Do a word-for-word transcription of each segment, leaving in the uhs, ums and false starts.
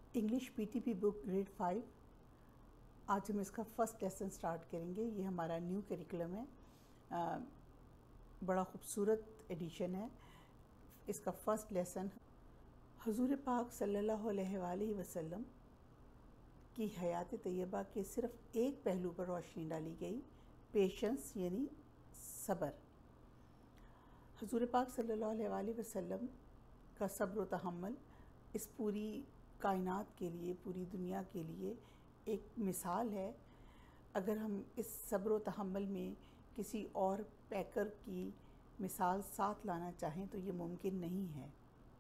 English PTP book grade five. आज हम इसका फर्स्ट लेसन स्टार्ट करेंगे। ये हमारा न्यू करिकुलम है, आ, बड़ा खूबसूरत एडिशन है। इसका फर्स्ट लेसन हुज़ूर पाक सल्लल्लाहु अलैहि वसल्लम की हयात तैयबा के सिर्फ़ एक पहलू पर रोशनी डाली गई, पेशेंस यानी सब्र। हुज़ूर पाक सल्लल्लाहु अलैहि वसल्लम का सब्र व तहम्मुल इस पूरी कायनात के लिए, पूरी दुनिया के लिए एक मिसाल है। अगर हम इस सब्र व तहम्मुल में किसी और पैकर की मिसाल साथ लाना चाहें तो ये मुमकिन नहीं है।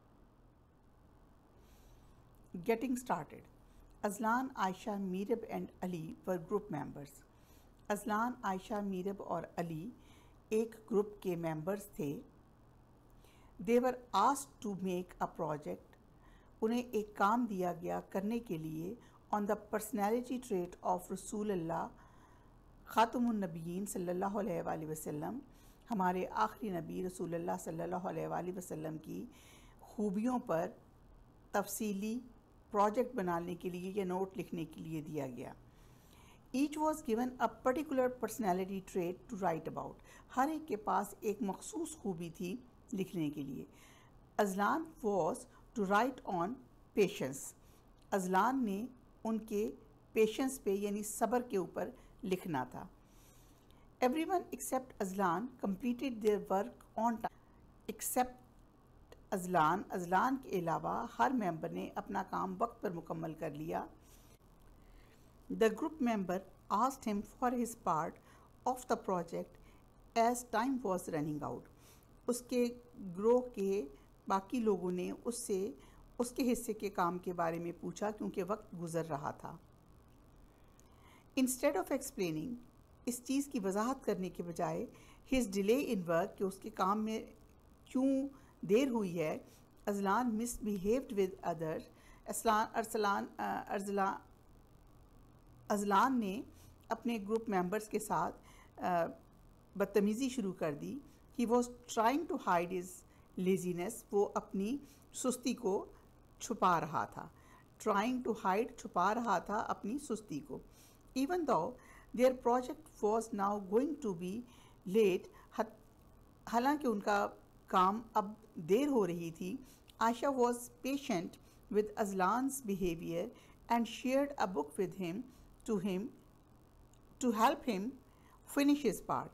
Getting started. Ajlan, Ayesha, Meerab and Ali were group members. Ajlan, Ayesha, Meerab और अली एक ग्रुप के मेंबर्स थे। They were asked to make a project. उन्हें एक काम दिया गया करने के लिए on the personality trait of Rasool Allah ख़ातमुन नबीयीन सल्लल्लाहु अलैहि वसल्लम, हमारे आखिरी नबी रसूल अल्लाह सल्लल्लाहु अलैहि वसल्लम की खूबियों पर तफसीली प्रोजेक्ट बनाने के लिए या नोट लिखने के लिए दिया गया। Each was given a particular personality trait to write about. हर एक के पास एक मखसूस खूबी थी लिखने के लिए। Ajlan was to write on patience. Ajlan ने उनके पेशेंस पे यानी सब्र के ऊपर लिखना था। Everyone except Ajlan completed their work on time. Except Ajlan, Ajlan के अलावा हर मेंबर ने अपना काम वक्त पर मुकम्मल कर लिया। The group member asked him for his part of the project as time was running out. उसके ग्रोह के बाकी लोगों ने उससे उसके हिस्से के काम के बारे में पूछा क्योंकि वक्त गुजर रहा था। इंस्टेड ऑफ एक्सप्लेनिंग, इस चीज़ की वजाहत करने के बजाय हिज डिले इन वर्क, कि उसके काम में क्यों देर हुई है, Ajlan misbehaved with other. Aslan Arsalan अरजला अजलान ने अपने ग्रुप मेंबर्स के साथ बदतमीज़ी शुरू कर दी। He was trying to hide his laziness, वो अपनी सुस्ती को छुपा रहा था। ट्राइंग टू हाइड, छुपा रहा था अपनी सुस्ती को। Even though their project was now going to be late, हालांकि उनका काम अब देर हो रही थी। Ayesha was patient with Ajlan's behaviour and shared a book with him to him to help him finish his part.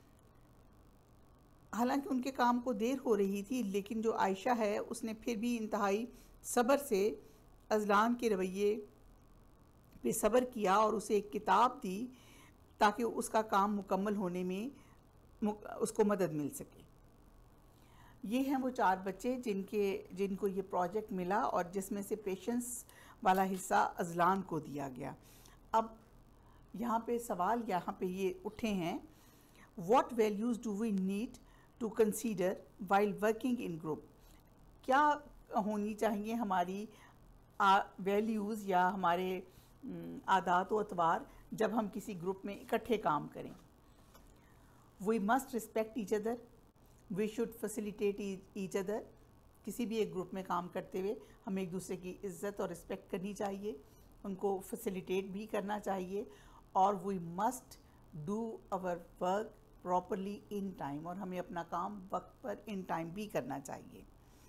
हालांकि उनके काम को देर हो रही थी, लेकिन जो आयशा है उसने फिर भी इंतहाई सब्र से अजलान के रवैये पे सब्र किया और उसे एक किताब दी ताकि उसका काम मुकम्मल होने में उसको मदद मिल सके। ये हैं वो चार बच्चे जिनके जिनको ये प्रोजेक्ट मिला और जिसमें से पेशेंस वाला हिस्सा अजलान को दिया गया। अब यहाँ पे सवाल यहाँ पे ये उठे हैं, what values do we need to consider while working in group. क्या होनी चाहिए हमारी वैल्यूज़ या हमारे आदात व अतवार जब हम किसी ग्रुप में इकट्ठे काम करें। We must respect each other, we should facilitate each other. किसी भी एक ग्रुप में काम करते हुए हमें एक दूसरे की इज़्ज़त और रिस्पेक्ट करनी चाहिए, उनको फैसिलिटेट भी करना चाहिए। और we must do our work properly in time, और हमें अपना काम वक्त पर इन टाइम भी करना चाहिए।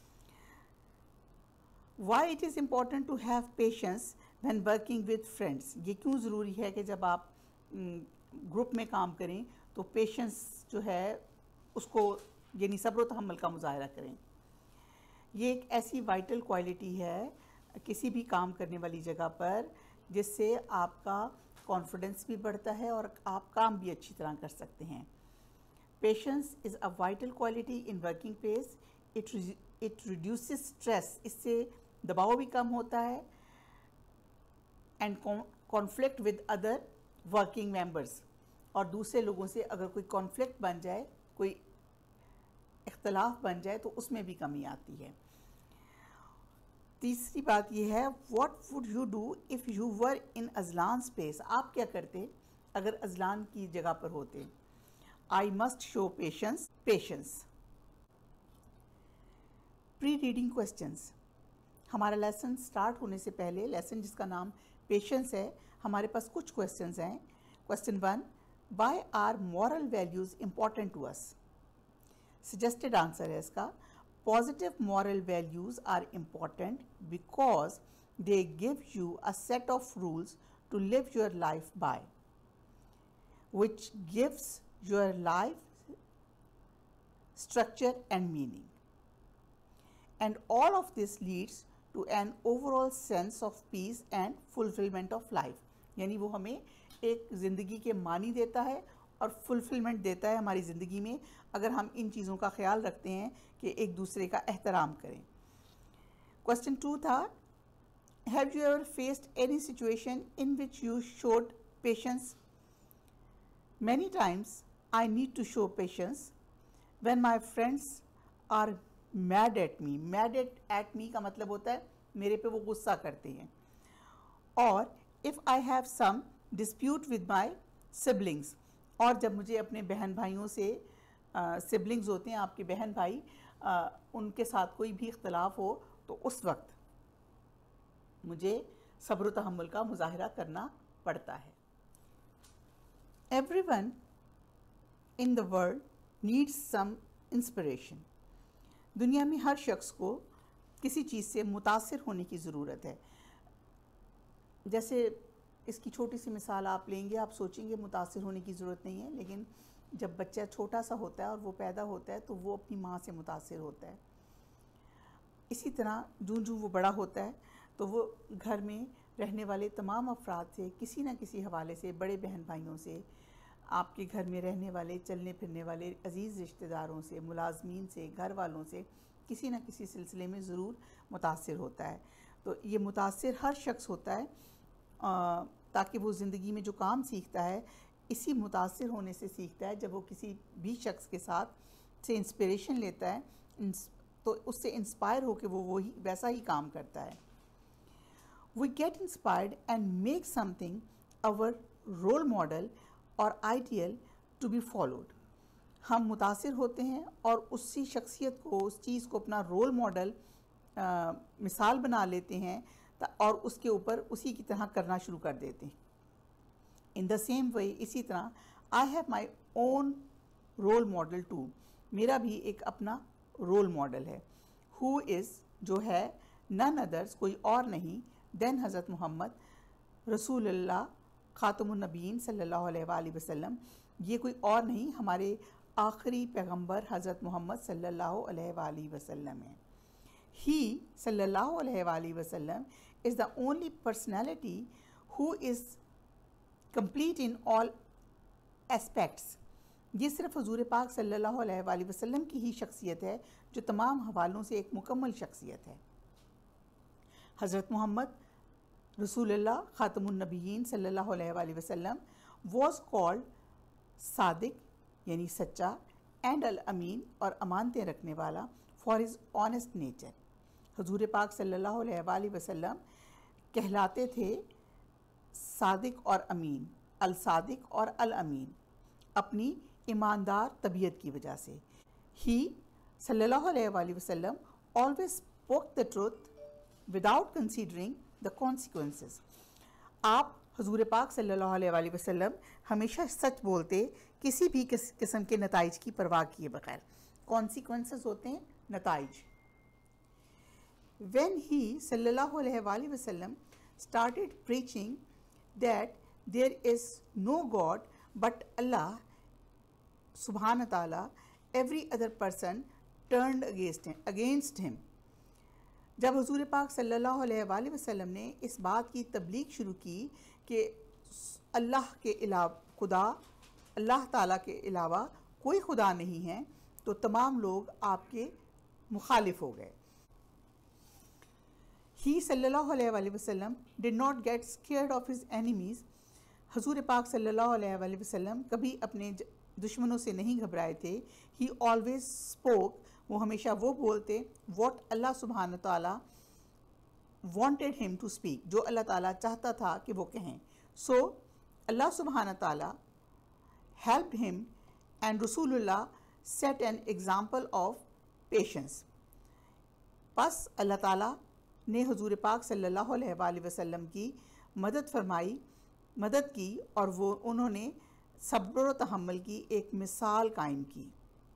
Why it is important to have patience when working with friends. ये क्यों ज़रूरी है कि जब आप ग्रुप में काम करें तो पेशेंस जो है उसको यानी सब्र व तहम्मुल का मुजाहरा करें। ये एक ऐसी वाइटल क्वालिटी है किसी भी काम करने वाली जगह पर जिससे आपका कॉन्फिडेंस भी बढ़ता है और आप काम भी अच्छी तरह कर सकते हैं। Patience is a vital quality in working place. It it reduces stress, इससे दबाव भी कम होता है। And conflict with other working members, और दूसरे लोगों से अगर कोई कॉन्फ्लिक्ट बन जाए, कोई इख्तलाफ बन जाए तो उसमें भी कमी आती है। तीसरी बात यह है, what would you do if you were in Ajlan space. आप क्या करते अगर अजलान की जगह पर होते। I must show patience patience pre reading questions. हमारा लेसन स्टार्ट होने से पहले, लेसन जिसका नाम पेशेंस है, हमारे पास कुछ क्वेश्चंस हैं। Question one, why are moral values important to us? Suggested answer है इसका, positive moral values are important because they give you a set of rules to live your life by, which gives your life structure and meaning. And all of this leads to an overall sense of peace and fulfillment of life. यानी वो हमें एक ज़िंदगी के मानी देता है और फुलफिलमेंट देता है हमारी ज़िंदगी में, अगर हम इन चीज़ों का ख्याल रखते हैं कि एक दूसरे का एहतराम करें। क्वेश्चन टू था, have you ever faced any situation in which you showed patience? Many times I need to show patience when my friends are mad at me. Mad at, at me का मतलब होता है मेरे पे वो गुस्सा करते हैं। और if I have some dispute with my siblings, और जब मुझे अपने बहन भाइयों से, सिबलिंग्स uh, होते हैं आपके बहन भाई, uh, उनके साथ कोई भी इख्तलाफ हो, तो उस वक्त मुझे सब्र तहम्मुल का मुजाहिरा करना पड़ता है। Everyone in the world needs some inspiration. दुनिया में हर शख्स को किसी चीज़ से मुतासिर होने की ज़रूरत है। जैसे इसकी छोटी सी मिसाल आप लेंगे, आप सोचेंगे मुतासिर होने की ज़रूरत नहीं है, लेकिन जब बच्चा छोटा सा होता है और वो पैदा होता है तो वो अपनी माँ से मुतासिर होता है। इसी तरह जूं जूं वो बड़ा होता है तो वो घर में रहने वाले तमाम अफराद से किसी न किसी हवाले से, बड़े बहन भाइयों से, आपके घर में रहने वाले चलने फिरने वाले अज़ीज़ रिश्तेदारों से, मुलाजमीन से, घर वालों से किसी न किसी सिलसिले में ज़रूर मुतासिर होता है। तो ये मुतासिर हर शख्स होता है आ, ताकि वो ज़िंदगी में जो काम सीखता है इसी मुतासिर होने से सीखता है। जब वो किसी भी शख्स के साथ से इंस्पिरेशन लेता है तो उससे इंस्पायर होकर वो वही वैसा ही काम करता है। We get inspired and make something our role model or ideal to be followed. हम मुतासिर होते हैं और उसी शख्सियत को, उस चीज़ को अपना रोल मॉडल मिसाल बना लेते हैं और उसके ऊपर उसी की तरह करना शुरू कर देते हैं। इन द सेम वे, इसी तरह I have my own role model too, मेरा भी एक अपना रोल मॉडल है। हु इज़, जो है, नन अदर्स, कोई और नहीं, देन हज़रत मोहम्मद रसूलुल्लाह ख़ातमुन नबीयीन सल्लल्लाहु अलैहि वसल्लम, ये कोई और नहीं हमारे आखिरी पैगंबर हज़रत मोहम्मद सल्लल्लाहु अलैहि वसल्लम है। ही सल्लल्लाहु अलैहि वसल्लम is the only personality who is complete in all aspects. ये सिर्फ हुज़ूर पाक सल्लल्लाहु अलैहि वसल्लम की ही शख्सियत है जो तमाम हवालों से एक मुकम्मल शख्सियत है। हज़रत मोहम्मद रसूलुल्लाह ख़ातमुन नबीयीन सल्लल्लाहु अलैहि वसल्लम वॉज कॉल्ड सादिक, यानी सच्चा, एंड अल अमीन, और अमानतें रखने वाला, फॉर हिज ऑनेस्ट नेचर। हुज़ूर पाक सल्लल्लाहु अलैहि वसल्लम कहलाते थे सादिक और अमीन, अल सादिक और अल अमीन, अपनी ईमानदार तबीयत की वजह से। ही सल्लल्लाहु अलैहि वसल्लम always spoke the truth without considering the consequences. आप हुज़ूर पाक सल्लल्लाहु अलैहि वसल्लम हमेशा सच बोलते, किसी भी किस किस्म के नताइज की परवाह किए बगैर। कॉन्सिक्वेंसेस होते हैं नताइज। When he सल्लल्लाहु अलैहि वसल्लम started preaching that there is no God but Allah subhanahu wa ta'ala, every other person turned against him, against him. जब हुज़ूर पाक सल्लल्लाहु अलैहि वसल्लम ने इस बात की तबलीग शुरू की कि अल्लाह के अलावा खुदा, अल्लाह ताला के अलावा कोई खुदा नहीं है, तो तमाम लोग आपके मुखालिफ हो गए। ही सल्लल्लाहु अलैहि वसल्लम did not get scared of his enemies. हुज़ूर पाक सल्लल्लाहु अलैहि वसल्लम कभी अपने दुश्मनों से नहीं घबराए थे। ही ऑलवेज स्पोक, वो हमेशा वो बोलते, वॉट अल्लाह सुब्हानहू ताला वांटेड हिम टू स्पीक, जो अल्लाह ताला चाहता था कि वो कहें। सो अल्लाह सुब्हानहू ताला हेल्प हिम एंड रसूलुल्लाह set an example of patience. बस अल्लाह ताला ने हुजूर पाक सल्लल्लाहु अलैहि वसल्लम की मदद फरमाई मदद की और वो उन्होंने सब्र व तहम्मुल की एक मिसाल कायम की।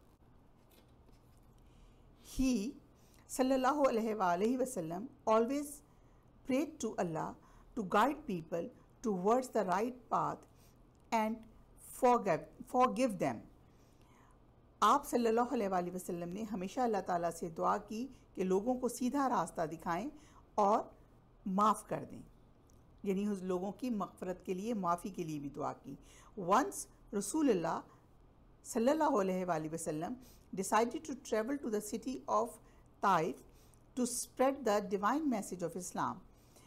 He sallallahu alaihi wasallam always prayed to Allah to guide people towards the right path and forgive forgive them. आप सल्लल्लाहु अलैहि वसल्लम ने हमेशा अल्लाह ताला से दुआ की कि लोगों को सीधा रास्ता दिखाएं और माफ़ कर दें, यानी उस लोगों की मग़फ़रत के लिए, माफ़ी के लिए भी दुआ की। Once Rasulullah sallallahu alaihi wasallam decided to travel to the city of Taif to spread the divine message of Islam.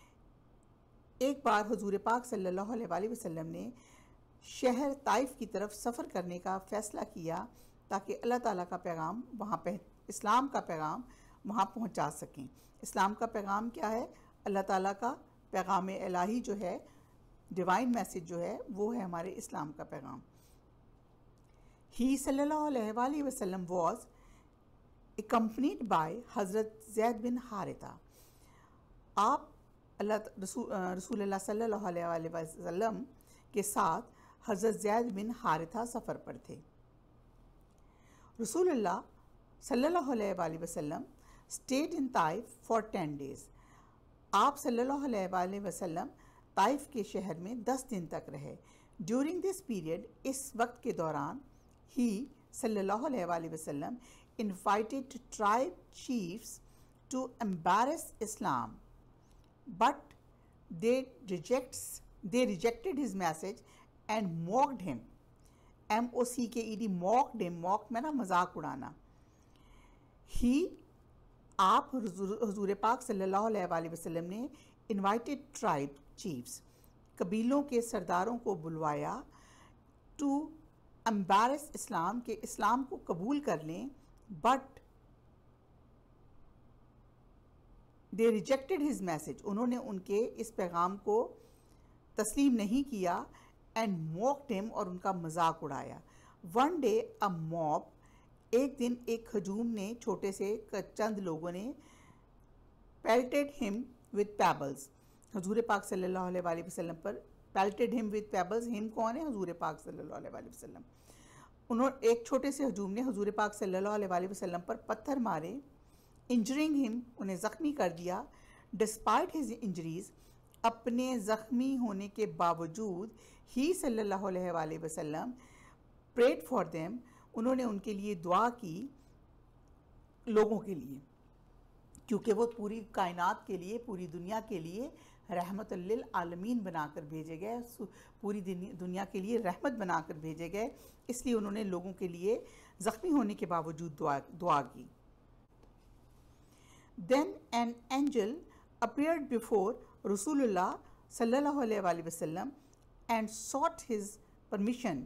एक बार हुजूर पाक सल्लल्लाहु अलैहि वसल्लम ने शहर ताइफ की तरफ सफ़र करने का फ़ैसला किया ताकि अल्लाह ताला का पैगाम वहाँ पे, इस्लाम का पैगाम वहाँ पहुँचा सकें। इस्लाम का पैगाम क्या है? अल्लाह ताला का पैगाम इलाही जो है, डिवाइन मैसेज जो है, वो है हमारे इस्लाम का पैगाम। He sallallahu alaihi wasallam was accompanied by Hazrat Zaid bin Haritha. आप अल्लाह रसूलुल्लाह सल्लल्लाहु अलैहि वसल्लम के साथ हज़रत ज़ैद बिन हारिथा सफ़र पर थे। रसूलुल्लाह सल्लल्लाहु अलैहि वसल्लम stayed in Taif for ten days. आप सल्लल्लाहु अलैहि वसल्लम ताइफ के शहर में दस दिन तक रहे। During this period, इस वक्त के दौरान he sallallahu alaihi wasallam invited tribe chiefs to embarrass Islam, but they rejects they rejected his message and mocked him. M O C K E D, mocked him, mocked में ना मजाक उड़ाना। he आप हुजूर पाक सल्लल्लाहु अलैहि वसल्लम ने invited tribe chiefs, कबीलों के सरदारों को बुलवाया, to एम्बैरस इस्लाम, के इस्लाम को कबूल कर लें, but they rejected his message, उन्होंने उनके इस पैगाम को तस्लीम नहीं किया, एंड मॉक्ड हिम, और उनका मजाक उड़ाया। वन डे अ मॉब, एक दिन एक हजूम ने, छोटे से चंद लोगों ने, पेल्टेड हिम विद पैबल्स, हुजूर पाक सल्लल्लाहु अलैहि वसल्लम पर pelted him with pebbles. Him कौन है? हुजूर पाक सल्लल्लाहु अलैहि वसल्लम। उन्होंने एक छोटे से हजूम ने हुजूर पाक सल्लल्लाहु अलैहि वसल्लम पर पत्थर मारे, इंजरिंग हिम, उन्हें ज़ख्मी कर दिया। डिस्पाइट हिज इंजरीज, अपने ज़ख्मी होने के बावजूद ही सल्लल्लाहु अलैहि वसल्लम प्रेड फॉर देम, उन्होंने उनके लिए दुआ की, लोगों के लिए, क्योंकि वो पूरी कायनात के लिए, पूरी दुनिया के लिए रहमत लिल आलमीन बनाकर भेजे गए, पूरी दुनिया के लिए रहमत बनाकर भेजे गए, इसलिए उन्होंने लोगों के लिए ज़ख्मी होने के बावजूद दुआ दुआ की। Then an angel appeared before रसूलुल्लाह सल्लल्लाहु अलैहि वसल्लम and sought his permission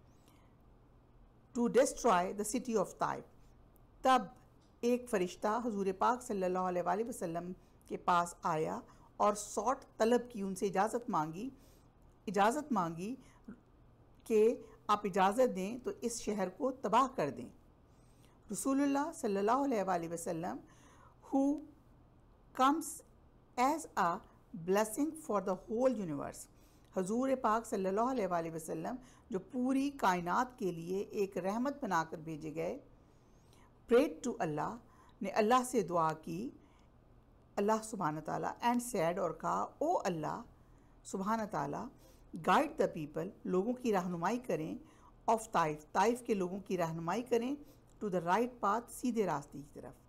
to destroy the city of Taif. तब एक फ़रिश्ता हुजूर पाक सल्लल्लाहु अलैहि वसल्लम के पास आया और सॉट तलब की, उनसे इजाज़त मांगी इजाज़त मांगी कि आप इजाज़त दें तो इस शहर को तबाह कर दें। रसूलुल्लाह सल्लल्लाहु अलैहि वसल्लम who comes as a blessing for the whole universe, हजूर पाक सल्लल्लाहु अलैहि वसल्लम जो पूरी कायनात के लिए एक रहमत बनाकर भेजे गए, प्रेड टू अल्लाह, ने अल्लाह से दुआ की, अल्लाह सुब्हान ताला, एंड सैड, और कहा, ओ अल्लाह सुब्हान ताला, गाइड द पीपल, लोगों की रहनुमाई करें, ऑफ ताइफ, ताइफ के लोगों की रहनुमाई करें, टू द राइट पाथ, सीधे रास्ते की तरफ।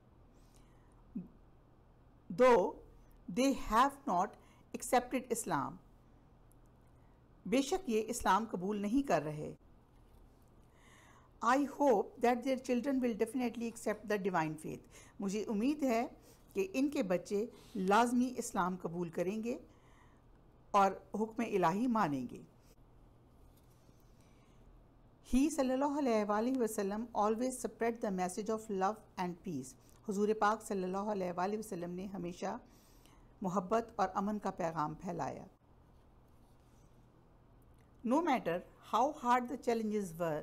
Though they have not accepted Islam, बेशक ये इस्लाम कबूल नहीं कर रहे। I hope that their children will definitely accept the divine faith, मुझे उम्मीद है कि इनके बच्चे लाजमी इस्लाम कबूल करेंगे और हुक्म इलाही मानेंगे। ही सल्लल्लाहु अलैहि वसल्लम always spread the message of love and peace, हुजूर पाक सल्लल्लाहु अलैहि वसल्लम ने हमेशा मोहब्बत और अमन का पैगाम फैलाया। No matter how hard the challenges were,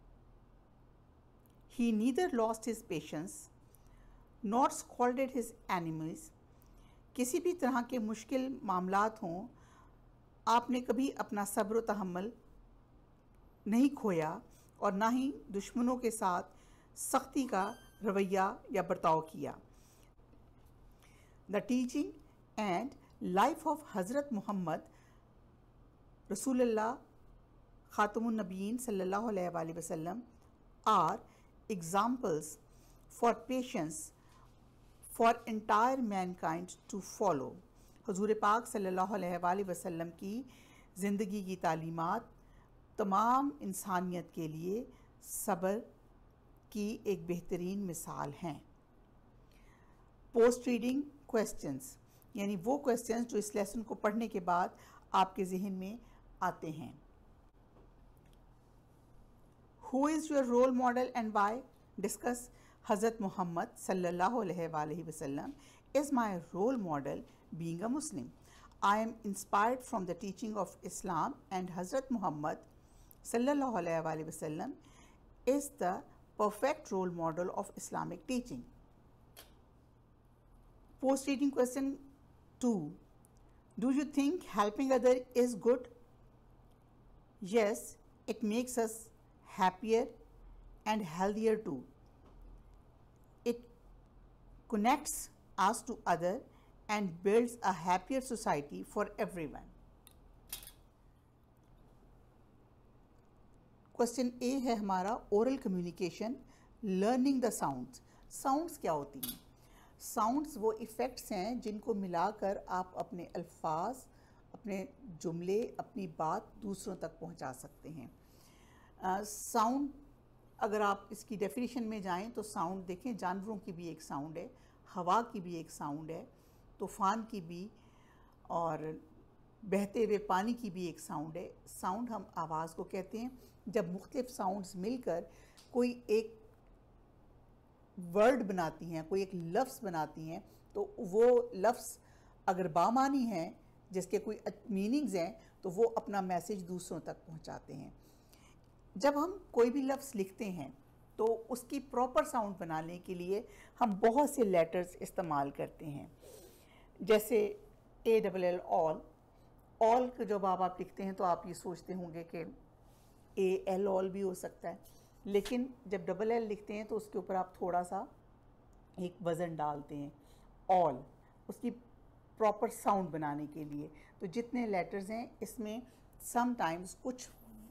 he neither lost his patience nor scolded his enemies. किसी भी तरह के मुश्किल मामलात हों, आपने कभी अपना सब्र व तहम्मुल नहीं खोया और ना ही दुश्मनों के साथ सख्ती का रवैया या बर्ताव किया। The teaching and life of Hazrat Muhammad रसूलुल्लाह खातमुन नबीयीन सल्लल्लाहु अलैहि वसल्लम are examples for patience for entire mankind to follow. हुजूर पाक सल्लल्लाहु अलैहि वसल्लम की ज़िंदगी की तालीमात तमाम इंसानियत के लिए सब्र की एक बेहतरीन मिसाल हैं। पोस्ट रीडिंग क्वेश्चंस, यानी वो क्वेश्चंस जो इस लेसन को पढ़ने के बाद आपके जहन में आते हैं। Who is your role model and why? Discuss Hazrat Muhammad सल्लल्लाहु अलैहि वसल्लम is my role model being a Muslim. I am inspired from the teaching of Islam, and Hazrat Muhammad sallallahu alaihi wasallam is the perfect role model of Islamic teaching. Post reading question two. Do you think helping other is good? Yes, it makes us happier and healthier too. It connects us to other and builds a happier society for everyone. Question A है हमारा oral communication, learning the sounds. Sounds क्या होती हैं? Sounds वो effects हैं जिनको मिलाकर आप अपने अल्फाज, अपने जुमले, अपनी बात दूसरों तक पहुंचा सकते हैं। साउंड uh, अगर आप इसकी डेफिनेशन में जाएं तो साउंड देखें, जानवरों की भी एक साउंड है, हवा की भी एक साउंड है, तूफ़ान की भी, और बहते हुए पानी की भी एक साउंड है। साउंड हम आवाज़ को कहते हैं। जब मुख्तलिफ साउंड्स मिलकर कोई एक वर्ड बनाती हैं, कोई एक लफ्ज़ बनाती हैं, तो वो लफ्ज़ अगर बामानी हैं, जिसके कोई मीनिंग्स हैं, तो वो अपना मैसेज दूसरों तक पहुंचाते हैं। जब हम कोई भी लफ्ज़ लिखते हैं तो उसकी प्रॉपर साउंड बनाने के लिए हम बहुत से लेटर्स इस्तेमाल करते हैं, जैसे A double L all. All का जब आप आप लिखते हैं तो आप ये सोचते होंगे कि ए एल ऑल भी हो सकता है, लेकिन जब डबल एल लिखते हैं तो उसके ऊपर आप थोड़ा सा एक वज़न डालते हैं, ऑल, उसकी प्रॉपर साउंड बनाने के लिए। तो जितने लेटर्स हैं इसमें समटाइम्स कुछ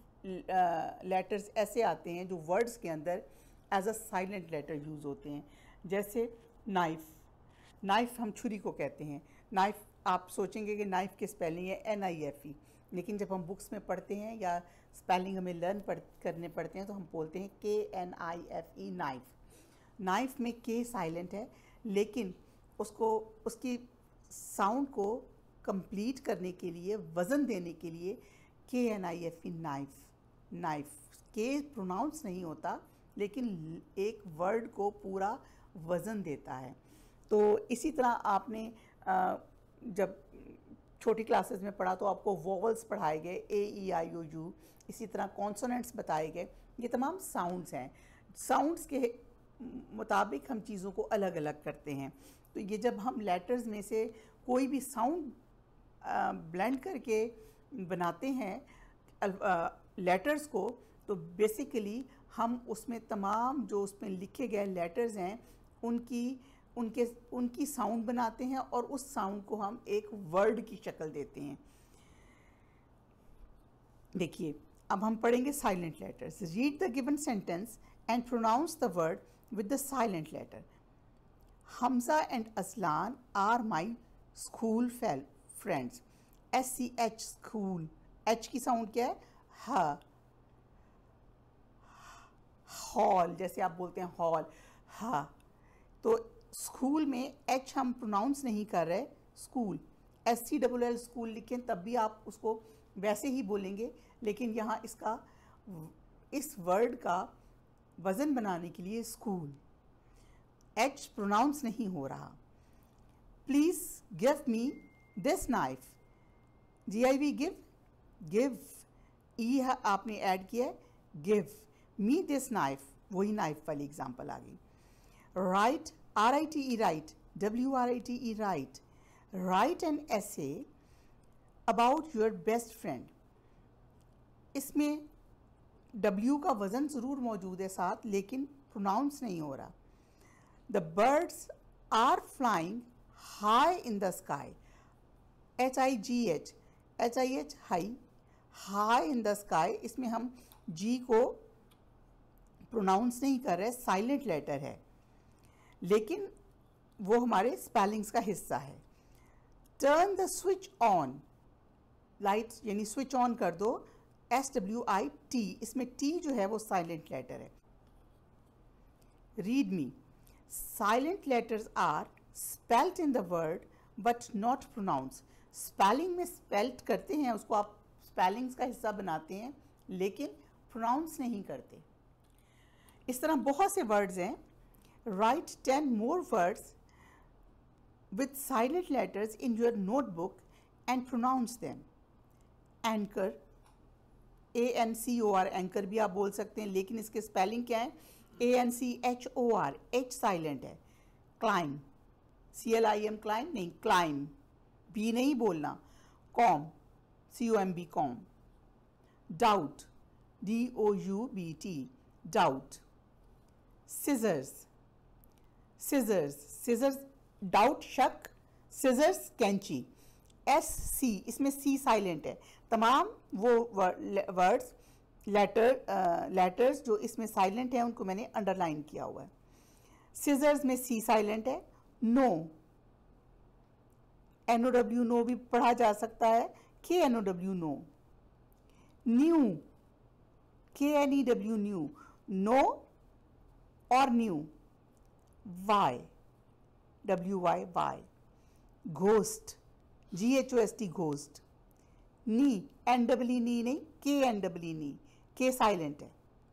लेटर्स uh, ऐसे आते हैं जो वर्ड्स के अंदर as a silent letter use होते हैं, जैसे नाइफ़। नाइफ़ हम छुरी को कहते हैं। नाइफ़ आप सोचेंगे कि नाइफ़ की स्पेलिंग है एन आई एफ ई, लेकिन जब हम बुक्स में पढ़ते हैं या स्पेलिंग हमें लर्न पढ़ करने पड़ते हैं तो हम बोलते हैं K N I F E, knife. Knife में के साइलेंट है, लेकिन उसको उसकी साउंड को कंप्लीट करने के लिए, वज़न देने के लिए K N I F E, knife. Knife K pronounce नहीं होता, लेकिन एक वर्ड को पूरा वज़न देता है। तो इसी तरह आपने जब छोटी क्लासेस में पढ़ा तो आपको वोवल्स पढ़ाए गए, ए ई आई ओ यू, इसी तरह कॉन्सोनेंट्स बताए गए। ये तमाम साउंड्स हैं। साउंड्स के मुताबिक हम चीज़ों को अलग अलग करते हैं। तो ये जब हम लेटर्स में से कोई भी साउंड ब्लेंड करके बनाते हैं लेटर्स को, तो बेसिकली हम उसमें तमाम जो उसमें लिखे गए लेटर्स हैं उनकी उनके उनकी साउंड बनाते हैं और उस साउंड को हम एक वर्ड की शक्ल देते हैं। देखिए, अब हम पढ़ेंगे silent letters. Read the given sentence and pronounce the word with the silent letter. Hamza and Aslan are my school friends. S C H, school, H की साउंड क्या है? हा। हॉल, जैसे आप बोलते हैं हॉल, हा। तो स्कूल में एच हम प्रोनाउंस नहीं कर रहे, school, S C double L school लिखें तब भी आप उसको वैसे ही बोलेंगे, लेकिन यहाँ इसका इस वर्ड का वज़न बनाने के लिए स्कूल, एच प्रोनाउंस नहीं हो रहा। Please give me this knife. G I V give, give, E आपने ऐड किया है, गिव मी दिस नाइफ, वही नाइफ वाली एग्जाम्पल आ गई। Right, R I T E, right, W R I T E, write. Write an essay about your best friend. इसमें W का वज़न ज़रूर मौजूद है साथ, लेकिन प्रोनाउंस नहीं हो रहा। The birds are flying high in the sky. H I G H H I H high, high in the sky, इसमें हम जी को प्रोनाउंस नहीं कर रहे, साइलेंट लेटर है, लेकिन वो हमारे स्पेलिंग्स का हिस्सा है। Turn the switch on, light यानी स्विच ऑन कर दो, एस डब्ल्यू आई टी, इसमें टी जो है वो साइलेंट लेटर है। Read me, silent letters are spelt in the word but not pronounce. Spelling में स्पेल्ट करते हैं, उसको आप स्पेलिंग्स का हिस्सा बनाते हैं, लेकिन प्रोनाउंस नहीं करते। इस तरह बहुत से वर्ड्स हैं। Write ten more words with silent letters in your notebook and pronounce them. Anchor, A N C O R, anchor भी आप बोल सकते हैं, लेकिन इसके स्पेलिंग क्या है? A N C H O R, H silent है। Climb, C L I M, climb नहीं, क्लाइम, बी नहीं बोलना। Comb, C O M B, comb. Doubt, D O U B T, doubt. Scissors, scissors, scissors doubt शक, scissors कैंची, S C, इसमें C silent है। तमाम वो वर्ड्स लेटर लेटर्स जो इसमें साइलेंट हैं उनको मैंने अंडरलाइन किया हुआ है। सिजर्स में सी साइलेंट है। No, N O W, no भी पढ़ा जा सकता है, K N O W, know. New, K N E W, new, know और new. Why, W Y, why. Ghost, G H O S T, ghost. Knee, N W knee नहीं, K N W knee, K silent है।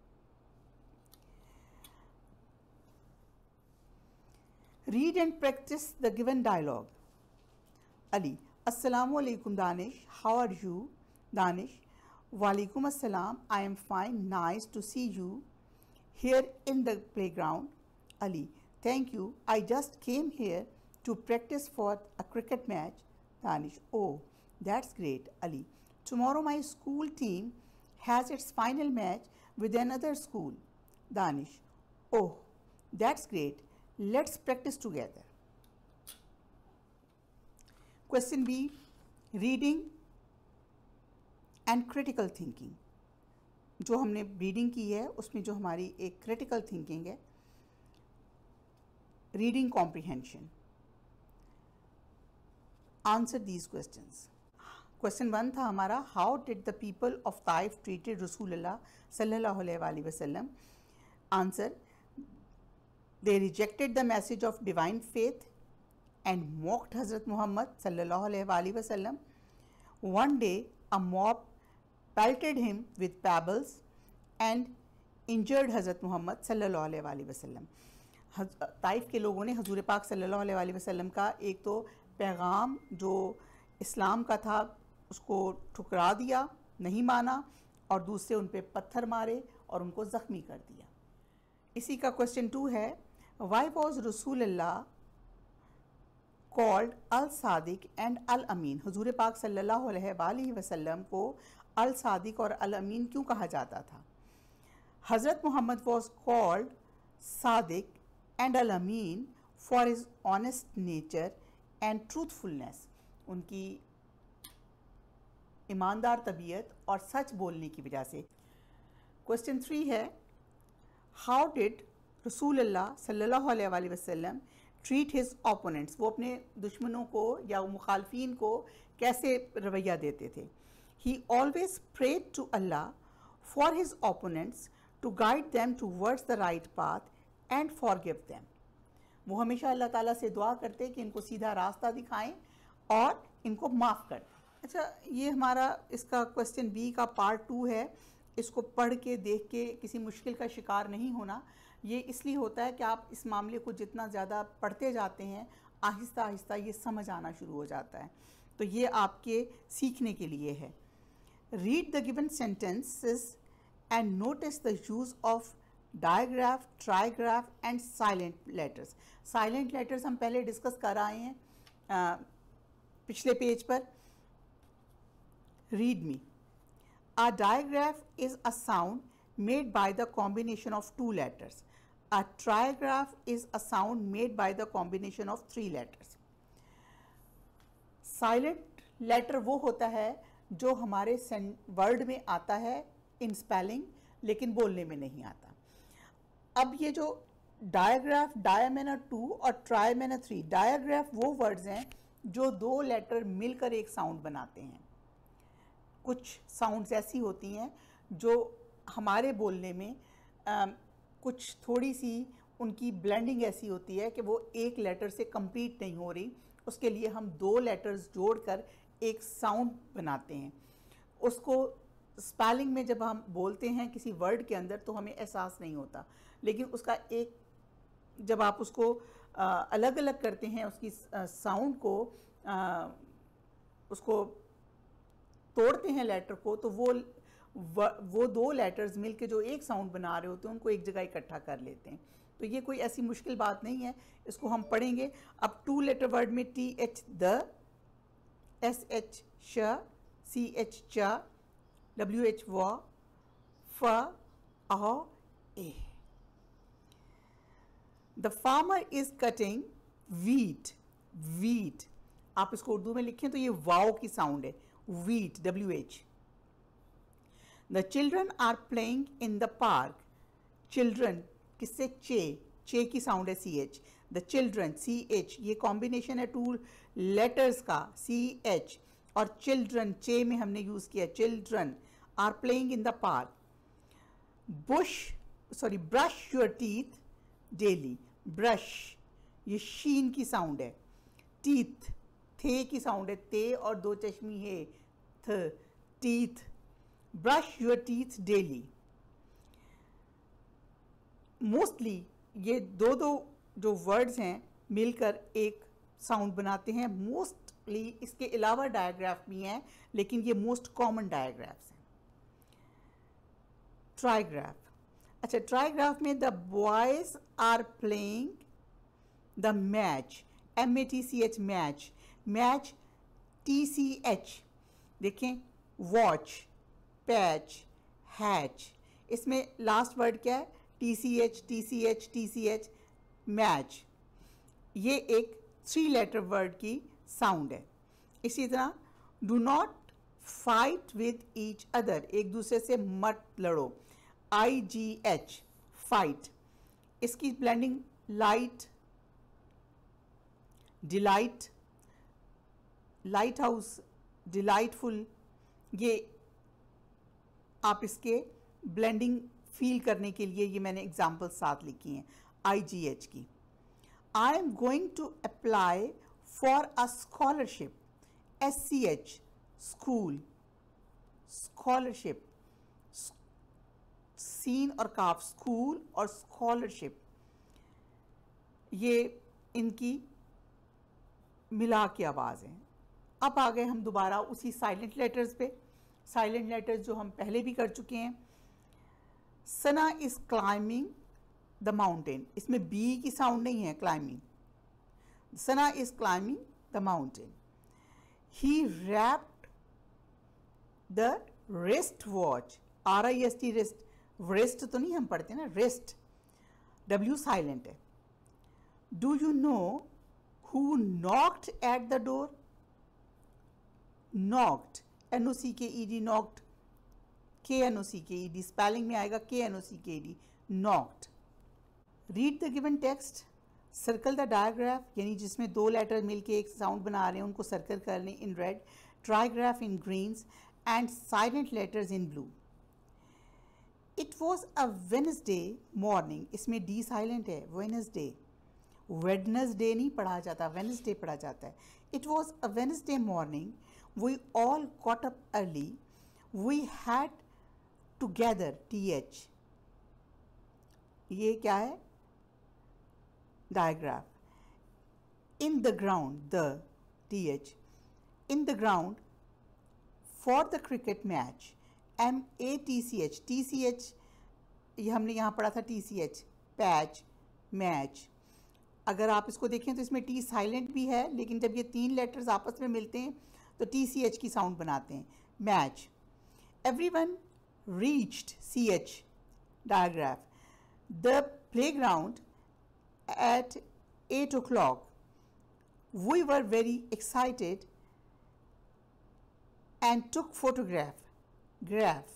Read and practice the given dialogue. Ali, अस्सलामु अलैकुम Danish, how are you? Danish, वालेकुम अस्सलाम, आई am fine, nice to see you here in the playground. Ali, thank you, I just came here to practice for a cricket match. Danish, oh, that's great. Ali, tomorrow my school team has its final match with another school. Danish, oh, that's great, let's practice together. Question B, reading and critical thinking. जो हमने reading की है उसमें जो हमारी एक critical thinking है, reading comprehension. Answer these questions. Question one था हमारा, how did the people of Taif treated रसूलुल्लाह सल्लल्लाहु अलैहि वसल्लम? Answer, they rejected the message of divine faith and mocked Hazrat Muhammad सल्लल्लाहु अलैहि वसल्लम। One day a mob pelted him with pebbles and injured हज़रत मोहम्मद सल्लल्लाहु अलैहि वसल्लम। ताइफ के लोगों ने हजूर पाक सल्लल्लाहु अलैहि वसल्लम का एक तो पैगाम जो इस्लाम का था उसको ठुकरा दिया, नहीं माना, और दूसरे उन पे पत्थर मारे और उनको ज़ख्मी कर दिया। इसी का क्वेश्चन टू है, वाई वॉज रसूलुल्लाह called Al Sadiq and Al Amin? हजूर पाक सल्लल्लाहु अलैहि वसल्लम को अल सादिक और अल अमीन क्यों कहा जाता था? Hazrat Muhammad was called Sadiq and Al Amin for his honest nature and truthfulness, उनकी ईमानदार तबीयत और सच बोलने की वजह से। क्वेश्चन थ्री है, हाउ डिड रसूलुल्लाह सल्लल्लाहु अलैहि वसल्लम ट्रीट हिज ओपोनेंट्स? वो अपने दुश्मनों को या मुखालफीन को कैसे रवैया देते थे? He always prayed to Allah for his opponents to guide them towards the right path and forgive them. वो हमेशा अल्लाह ताला से दुआ करते कि इनको सीधा रास्ता दिखाएं और इनको माफ़ कर दें। अच्छा, ये हमारा इसका क्वेश्चन बी का पार्ट टू है। इसको पढ़ के देख के किसी मुश्किल का शिकार नहीं होना। ये इसलिए होता है कि आप इस मामले को जितना ज़्यादा पढ़ते जाते हैं आहिस्ता आहिस्ता ये समझ आना शुरू हो जाता है, तो ये आपके सीखने के लिए है। Read the given sentences and notice the use of digraph, trigraph and silent letters. Silent letters हम पहले डिस्कस कर आए हैं। पिछले पेज पर read me. A digraph is a sound made by the combination of two letters. A trigraph is a sound made by the combination of three letters. Silent letter वो होता है जो हमारे वर्ड में आता है इन स्पेलिंग लेकिन बोलने में नहीं आता। अब ये जो डायग्राफ, डायमेना टू और ट्राइमेना थ्री, डायग्राफ वो वर्ड्स हैं जो दो लेटर मिलकर एक साउंड बनाते हैं। कुछ साउंड्स ऐसी होती हैं जो हमारे बोलने में आ, कुछ थोड़ी सी उनकी ब्लेंडिंग ऐसी होती है कि वो एक लेटर से कंप्लीट नहीं हो रही, उसके लिए हम दो लेटर्स जोड़कर एक साउंड बनाते हैं। उसको स्पेलिंग में जब हम बोलते हैं किसी वर्ड के अंदर तो हमें एहसास नहीं होता, लेकिन उसका एक जब आप उसको आ, अलग अलग करते हैं, उसकी साउंड को आ, उसको तोड़ते हैं लेटर को, तो वो वो दो लेटर्स मिलके जो एक साउंड बना रहे होते हैं उनको एक जगह इकट्ठा कर लेते हैं। तो ये कोई ऐसी मुश्किल बात नहीं है, इसको हम पढ़ेंगे। अब टू लेटर वर्ड में टी एच द, एस एच श, सी एच च, डब्ल्यू एच व, फ अ ए। The farmer is cutting wheat, wheat आप इसको उर्दू में लिखें तो ये वाओ की साउंड है, wheat, W H. The children are playing in the park. Children किससे? चे, चे की साउंड है C H. The children, C H, ये कॉम्बिनेशन है टू लेटर्स का, C H और children, चे में हमने यूज किया। Children are playing in the park. Bush, sorry, brush your teeth daily. Brush, ये शीन की साउंड है। Teeth, थे की साउंड है, ते और दो चश्मी है, थ, teeth. Brush your teeth daily. Mostly ये दो दो जो वर्ड्स हैं मिलकर एक साउंड बनाते हैं। मोस्टली इसके अलावा डायग्राफ भी हैं, लेकिन ये मोस्ट कॉमन डायग्राफ्स हैं। ट्राइग्राफ, अच्छा ट्राइग्राफ में the boys are playing the match, M A T C H, match, match T C H. देखें, वॉच, पैच, हैच, इसमें लास्ट वर्ड क्या है? T C H, T C H, T C H, match. ये एक three letter word की sound है। इसी तरह do not fight with each other, एक दूसरे से मत लड़ो, आई जी एच, फाइट। इसकी blending light, delight, light house, delightful, ये आप इसके ब्लेंडिंग फील करने के लिए ये मैंने एग्जाम्पल साथ लिखी हैं आई जी एच की। I am going to apply for a scholarship, S C H, school, scholarship, सीन और काफ, स्कूल और स्कॉलरशिप, ये इनकी मिला के आवाज़ है। अब आ गए हम दोबारा उसी साइलेंट लेटर्स पे, साइलेंट लेटर्स जो हम पहले भी कर चुके हैं। Sana is climbing the mountain, इसमें बी की साउंड नहीं है, climbing. Sana is climbing the mountain. He wrapped the wrist watch, R I S T, wrist, wrist तो नहीं हम पढ़ते ना, रिस्ट, डब्ल्यू साइलेंट है। Do you know who knocked at the door, knocked, N O C K E D, knocked, K N O C K E D, spelling में आएगा K N O C K E D, knocked. Read the given text, circle the diagraph, यानी जिसमें दो letter मिलके एक sound बना रहे हैं उनको सर्कल कर लें in red, trigraph in greens and silent letters in blue. It was a Wednesday morning, इसमें D silent है, Wednesday, Wednesday नहीं पढ़ा जाता, Wednesday पढ़ा जाता है। It was a Wednesday morning. We all got up early. We had together, T H. ये क्या है? Diagraph. In the ground, the, T H. In the ground for the cricket match, M A T C H, T C H, ये हमने यहाँ पढ़ा था T C H, patch, match. अगर आप इसको देखें तो इसमें टी साइलेंट भी है, लेकिन जब ये तीन लेटर्स आपस में मिलते हैं तो टी सी एच की साउंड बनाते हैं। Match, everyone reached C H digraph, the playground at eight o'clock. We were very excited and took photograph. Graph.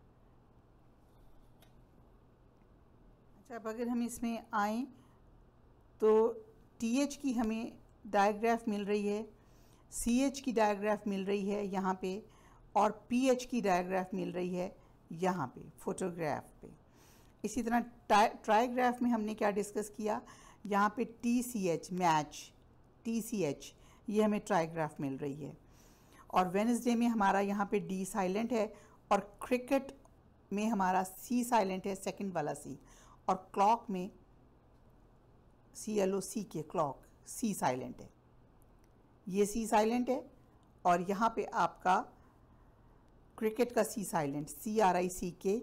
अच्छा, अब अगर हम इसमें आएँ तो टी एच की हमें डायग्राफ मिल रही है, सी एच की डायग्राफ मिल रही है यहाँ पे, और पी एच की डायग्राफ मिल रही है यहाँ पे फोटोग्राफ पे। इसी तरह ट्राईग्राफ में हमने क्या डिस्कस किया, यहाँ पे T C H match, T C H ये हमें ट्राईग्राफ मिल रही है। और वेडनेसडे में हमारा यहाँ पे डी साइलेंट है, और क्रिकेट में हमारा सी साइलेंट है, सेकंड वाला सी, और क्लॉक में सी एल ओ सी के क्लॉक सी साइलेंट है, ये सी साइलेंट है, और यहाँ पे आपका क्रिकेट का सी साइलेंट सी आर आई सी के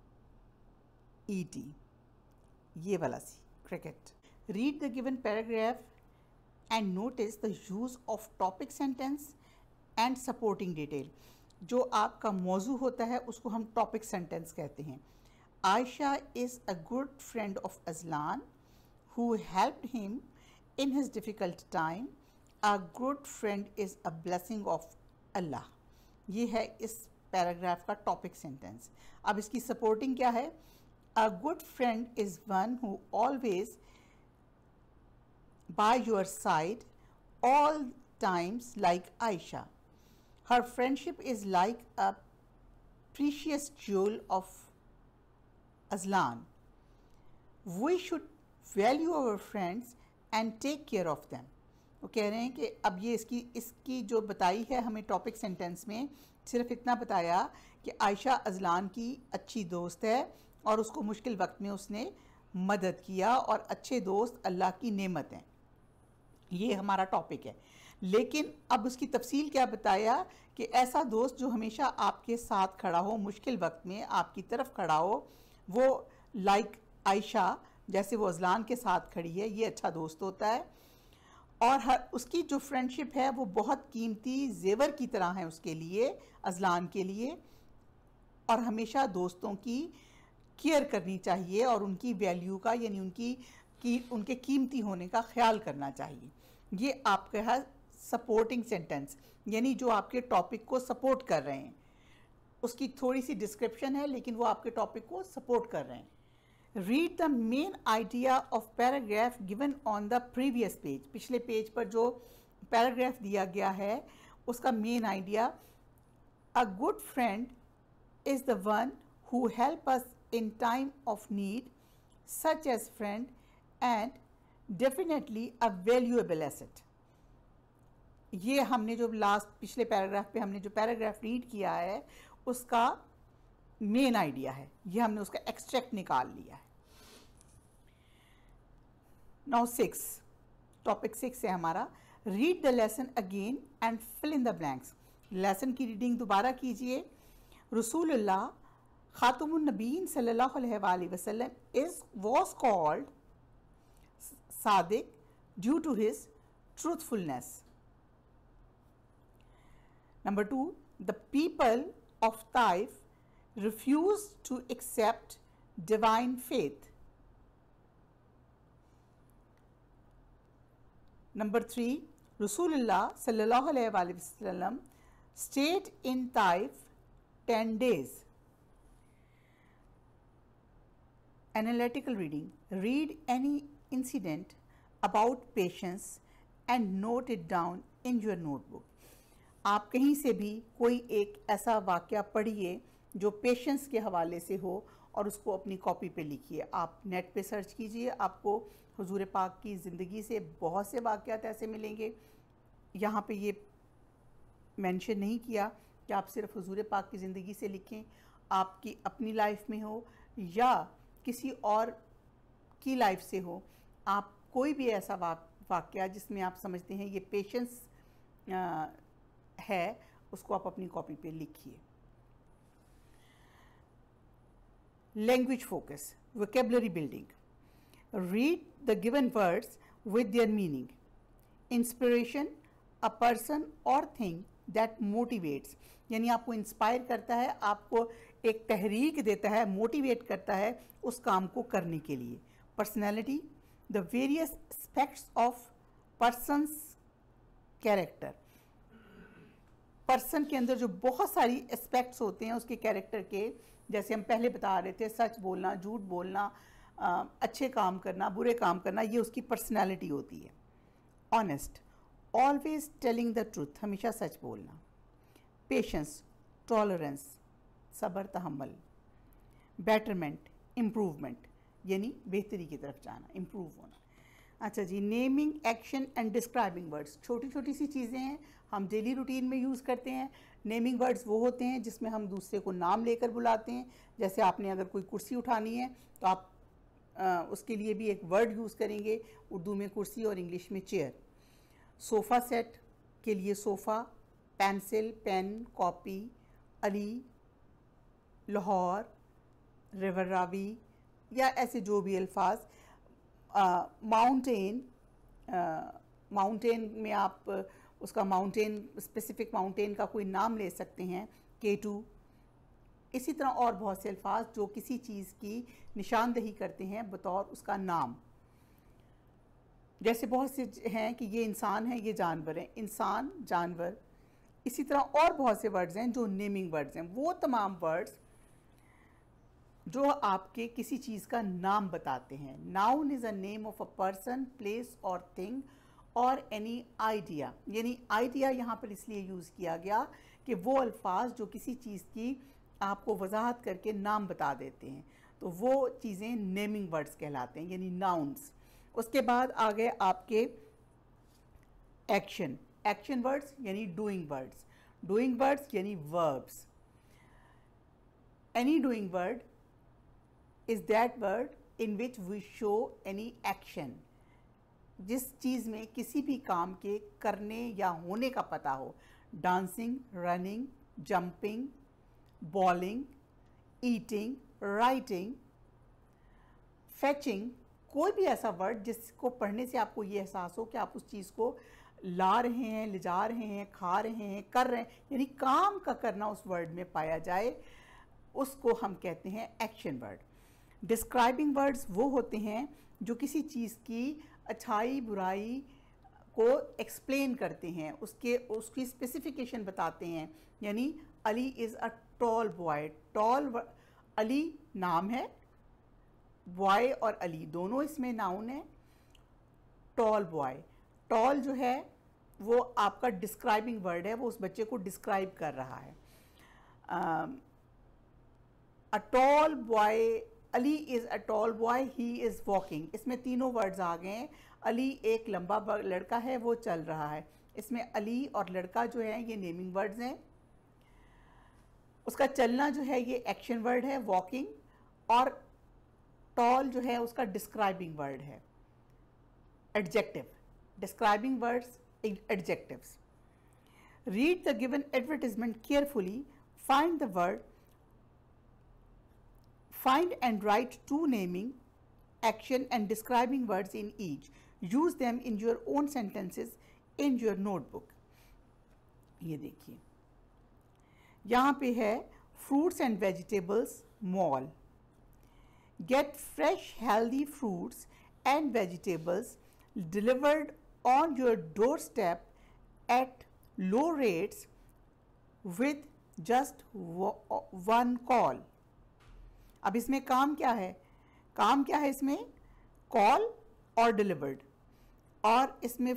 ई टी, ये वाला C cricket. Read the given paragraph and notice the use of topic sentence and supporting detail. जो आपका मौजू होता है उसको हम टॉपिक सेंटेंस कहते हैं। Ayesha is a good friend of Ajlan who helped him in his difficult time. A good friend is a blessing of Allah. ये है इस पैराग्राफ का टॉपिक सेंटेंस। अब इसकी सपोर्टिंग क्या है? A good friend is one who always by your side all times like Aisha. Her friendship is like a precious jewel of Azlan. We should value our friends and take care of them. वो कह रहे हैं कि अब ये इसकी इसकी जो बताई है हमें टॉपिक सेंटेंस में, सिर्फ इतना बताया कि आयशा अजलान की अच्छी दोस्त है और उसको मुश्किल वक्त में उसने मदद किया, और अच्छे दोस्त अल्लाह की नेमत हैं। ये हमारा टॉपिक है। लेकिन अब उसकी तफसील क्या बताया कि ऐसा दोस्त जो हमेशा आपके साथ खड़ा हो, मुश्किल वक्त में आपकी तरफ खड़ा हो, वो लाइक आयशा, जैसे वो अजलान के साथ खड़ी है, ये अच्छा दोस्त होता है। और हर उसकी जो फ्रेंडशिप है वो बहुत कीमती जेवर की तरह है उसके लिए, अजलान के लिए, और हमेशा दोस्तों की केयर करनी चाहिए और उनकी वैल्यू का, यानी उनकी की उनके कीमती होने का ख्याल करना चाहिए। ये आपका है सपोर्टिंग सेंटेंस, यानी जो आपके टॉपिक को सपोर्ट कर रहे हैं। उसकी थोड़ी सी डिस्क्रिप्शन है लेकिन वो आपके टॉपिक को सपोर्ट कर रहे हैं। Read the main idea of paragraph given on the previous page. पिछले पेज पर जो पैराग्राफ दिया गया है उसका main idea, a good friend is the one who help us in time of need such as friend and definitely a valuable asset. ये हमने जो लास्ट पिछले पैराग्राफ पे हमने जो पैराग्राफ रीड किया है उसका मेन आइडिया है, ये हमने उसका एक्सट्रैक्ट निकाल लिया है। नाउ सिक्स, टॉपिक सिक्स है हमारा, read the lesson again and fill in the blanks. Lesson की रीडिंग दोबारा कीजिए। रसूलुल्लाह खातमुन नबीन सल्लल्लाहु अलैहि वसल्लम is was called Sadiq due to his truthfulness. Number two, the people of Taif refused to accept divine faith. Number three, Rasulullah sallallahu alaihi wasallam stayed in Taif ten days. Analytical reading. Read any incident about patience and note it down in your notebook. आप कहीं से भी कोई एक ऐसा वाक़या पढ़िए जो पेशेंस के हवाले से हो और उसको अपनी कॉपी पे लिखिए। आप नेट पे सर्च कीजिए, आपको हुजूर पाक की ज़िंदगी से बहुत से वाक़यात ऐसे मिलेंगे। यहाँ पे ये मेंशन नहीं किया कि आप सिर्फ हुजूर पाक की ज़िंदगी से लिखें, आपकी अपनी लाइफ में हो या किसी और की लाइफ से हो, आप कोई भी ऐसा वाक़या जिसमें आप समझते हैं ये पेशेंस है, उसको आप अपनी कॉपी पे लिखिए। Language focus, vocabulary building. Read the given words with their meaning. Inspiration, a person or thing that motivates, यानी आपको इंस्पायर करता है, आपको एक तहरीक देता है, मोटिवेट करता है उस काम को करने के लिए. Personality, the various aspects of person's character. Person के अंदर जो बहुत सारी एस्पेक्ट्स होते हैं उसके कैरेक्टर के, जैसे हम पहले बता रहे थे, सच बोलना, झूठ बोलना, आ, अच्छे काम करना, बुरे काम करना, ये उसकी पर्सनैलिटी होती है. Honest, always telling the truth, हमेशा सच बोलना. पेशेंस, टॉलरेंस, सब्र, तहम्मुल. बेटरमेंट, इम्प्रूवमेंट, यानी बेहतरी की तरफ जाना, इम्प्रूव होना. अच्छा जी, naming, action and describing words. छोटी छोटी सी चीज़ें हैं, हम डेली रूटीन में यूज़ करते हैं. नेमिंग वर्ड्स वो होते हैं जिसमें हम दूसरे को नाम लेकर बुलाते हैं. जैसे आपने अगर कोई कुर्सी उठानी है तो आप आ, उसके लिए भी एक वर्ड यूज़ करेंगे, उर्दू में कुर्सी और इंग्लिश में चेयर. सोफ़ा सेट के लिए sofa. Pencil, pen, copy. Ali, Lahore, river Ravi, या ऐसे जो भी अल्फाज. माउंटेन, माउंटेन में आप उसका माउंटेन, स्पेसिफिक माउंटेन का कोई नाम ले सकते हैं, के टू. इसी तरह और बहुत से अल्फाज जो किसी चीज़ की निशानदही करते हैं बतौर उसका नाम. जैसे बहुत से हैं कि ये इंसान है, ये जानवर है. इंसान, जानवर. इसी तरह और बहुत से वर्ड्स हैं जो नेमिंग वर्ड्स हैं. वो तमाम वर्ड्स जो आपके किसी चीज़ का नाम बताते हैं. Noun is a name of a person, place और थिंग और एनी आइडिया. यानी आइडिया यहाँ पर इसलिए यूज़ किया गया कि वो अल्फाज जो किसी चीज़ की आपको वजाहत करके नाम बता देते हैं, तो वो चीज़ें नेमिंग वर्ड्स कहलाते हैं, यानी नाउन्स. उसके बाद आ गए आपके एक्शन. एक्शन वर्ड्स यानी डूइंग वर्ड्स. डूइंग वर्ड्स यानी verbs. Any doing word is that word in which we show any action. जिस चीज़ में किसी भी काम के करने या होने का पता हो. Dancing, running, jumping, bowling, eating, writing, fetching. कोई भी ऐसा वर्ड जिसको पढ़ने से आपको ये एहसास हो कि आप उस चीज़ को ला रहे हैं, ले जा रहे हैं, खा रहे हैं, कर रहे हैं, यानी काम का करना उस वर्ड में पाया जाए, उसको हम कहते हैं एक्शन वर्ड. डिस्क्राइबिंग वर्ड्स वो होते हैं जो किसी चीज़ की अच्छाई बुराई को एक्सप्लेन करते हैं, उसके उसकी स्पेसिफिकेशन बताते हैं. यानी Ali is a tall boy. Tall, Ali नाम है, बॉय और अली दोनों इसमें नाउन है. टॉल बॉय, टॉल जो है वो आपका डिस्क्राइबिंग वर्ड है, वो उस बच्चे को डिस्क्राइब कर रहा है. A tall boy, Ali is a tall boy, he is walking. इसमें तीनों वर्ड्स आ गए हैं. अली एक लंबा लड़का है, वो चल रहा है. इसमें अली और लड़का जो है ये नेमिंग वर्ड्स हैं. उसका चलना जो है ये एक्शन वर्ड है, वॉकिंग. और टॉल जो है उसका डिस्क्राइबिंग वर्ड है, adjective. Describing words, adjectives. Read the given advertisement carefully. Find the word. Find and write two naming, action and describing words in each. Use them in your own sentences in your notebook. ये देखिए, यहाँ पे है fruits and vegetables mall. Get fresh healthy fruits and vegetables delivered on your doorstep at low rates with just one call. अब इसमें काम क्या है? काम क्या है इसमें? कॉल और डिलीवर्ड. और इसमें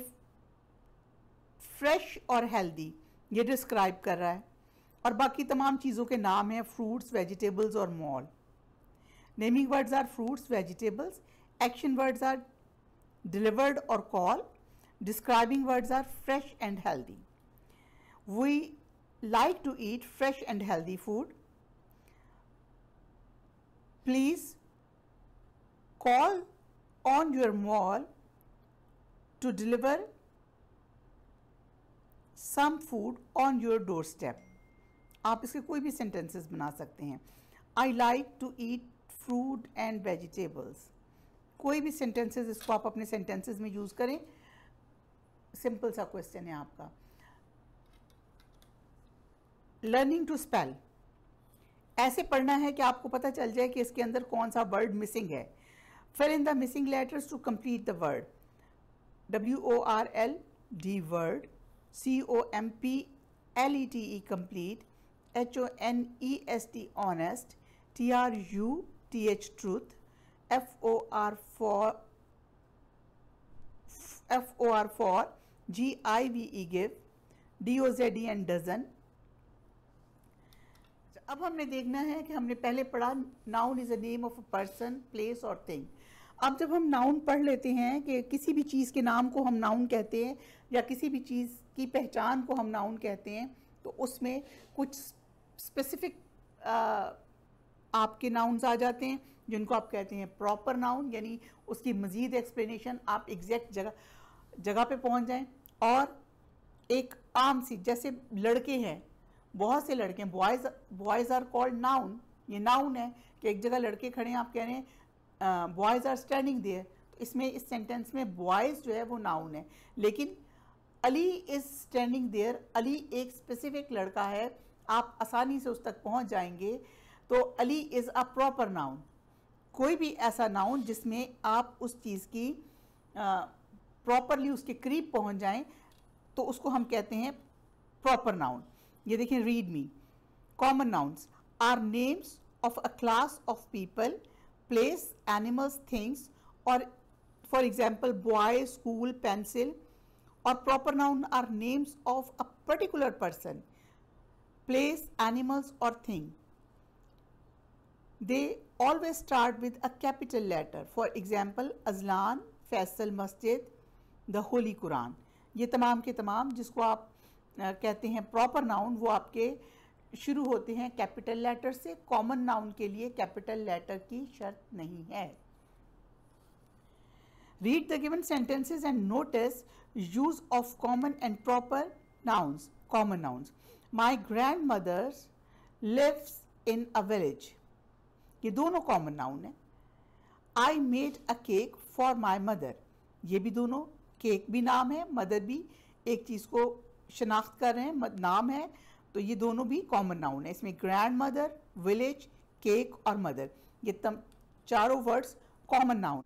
फ्रेश और हेल्दी ये डिस्क्राइब कर रहा है. और बाकी तमाम चीज़ों के नाम हैं फ्रूट्स, वेजिटेबल्स और mall. Naming words are fruits, vegetables. Action words are delivered और call. Describing words are fresh and healthy. We like to eat fresh and healthy food. Please call on your mall to deliver some food on your doorstep. आप इसके कोई भी sentences बना सकते हैं. I like to eat fruit and vegetables. कोई भी sentences, इसको आप अपने सेंटेंसेस में यूज़ करें। सिंपल सा क्वेश्चन है आपका। लर्निंग टू स्पेल, ऐसे पढ़ना है कि आपको पता चल जाए कि इसके अंदर कौन सा वर्ड मिसिंग है। Fill in the missing letters to complete the word. W O R L D word, C O M P L E T E complete, H O N E S T honest, T R U T H truth, F O R for F O R for, G I V E give, D O Z E N dozen. अब हमने देखना है कि हमने पहले पढ़ा noun is a name of a person, place और thing. अब जब हम नाउन पढ़ लेते हैं कि किसी भी चीज़ के नाम को हम नाउन कहते हैं या किसी भी चीज़ की पहचान को हम नाउन कहते हैं, तो उसमें कुछ स्पेसिफिक आपके नाउन्स आ जाते हैं जिनको आप कहते हैं प्रॉपर नाउन, यानी उसकी मज़ीद एक्सप्लेनेशन आप एग्जैक्ट जगह जगह पे पहुंच जाएं। और एक आम सी, जैसे लड़के हैं, बहुत से लड़के हैं, boys boys are called noun, ये नाउन है कि एक जगह लड़के खड़े हैं, आप कह रहे हैं बॉयज़ आर स्टैंडिंग देयर, तो इसमें इस सेंटेंस में बॉयज़ जो है वो नाउन है। लेकिन Ali is standing there, Ali एक स्पेसिफिक लड़का है, आप आसानी से उस तक पहुंच जाएंगे, तो Ali is a proper noun. कोई भी ऐसा नाउन जिसमें आप उस चीज़ की प्रॉपरली uh, उसके करीब पहुंच जाएं, तो उसको हम कहते हैं प्रॉपर नाउन। ये देखें, read me. Common nouns are names of a class of people, places, animals, things, और for example boy, school, pencil. और proper noun are names of a particular person, place, animals और thing. They always start with a capital letter, for example Ajlan, Faisal, masjid, the holy Quran. ये तमाम के तमाम जिसको आप कहते हैं प्रॉपर नाउन, वो आपके शुरू होते हैं कैपिटल लेटर से। कॉमन नाउन के लिए कैपिटल लेटर की शर्त नहीं है। Read the given sentences and notice use of common and proper nouns. Common nouns, my grandmothers lives in a village, ये दोनों कॉमन नाउन है। I made a cake for my mother, ये भी दोनों, केक भी नाम है, mother भी एक चीज़ को शनाख्त कर रहे हैं, नाम है, तो ये दोनों भी कॉमन नाउन है। इसमें ग्रैंड मदर, विलेज, केक और मदर, ये तम चारों words common noun.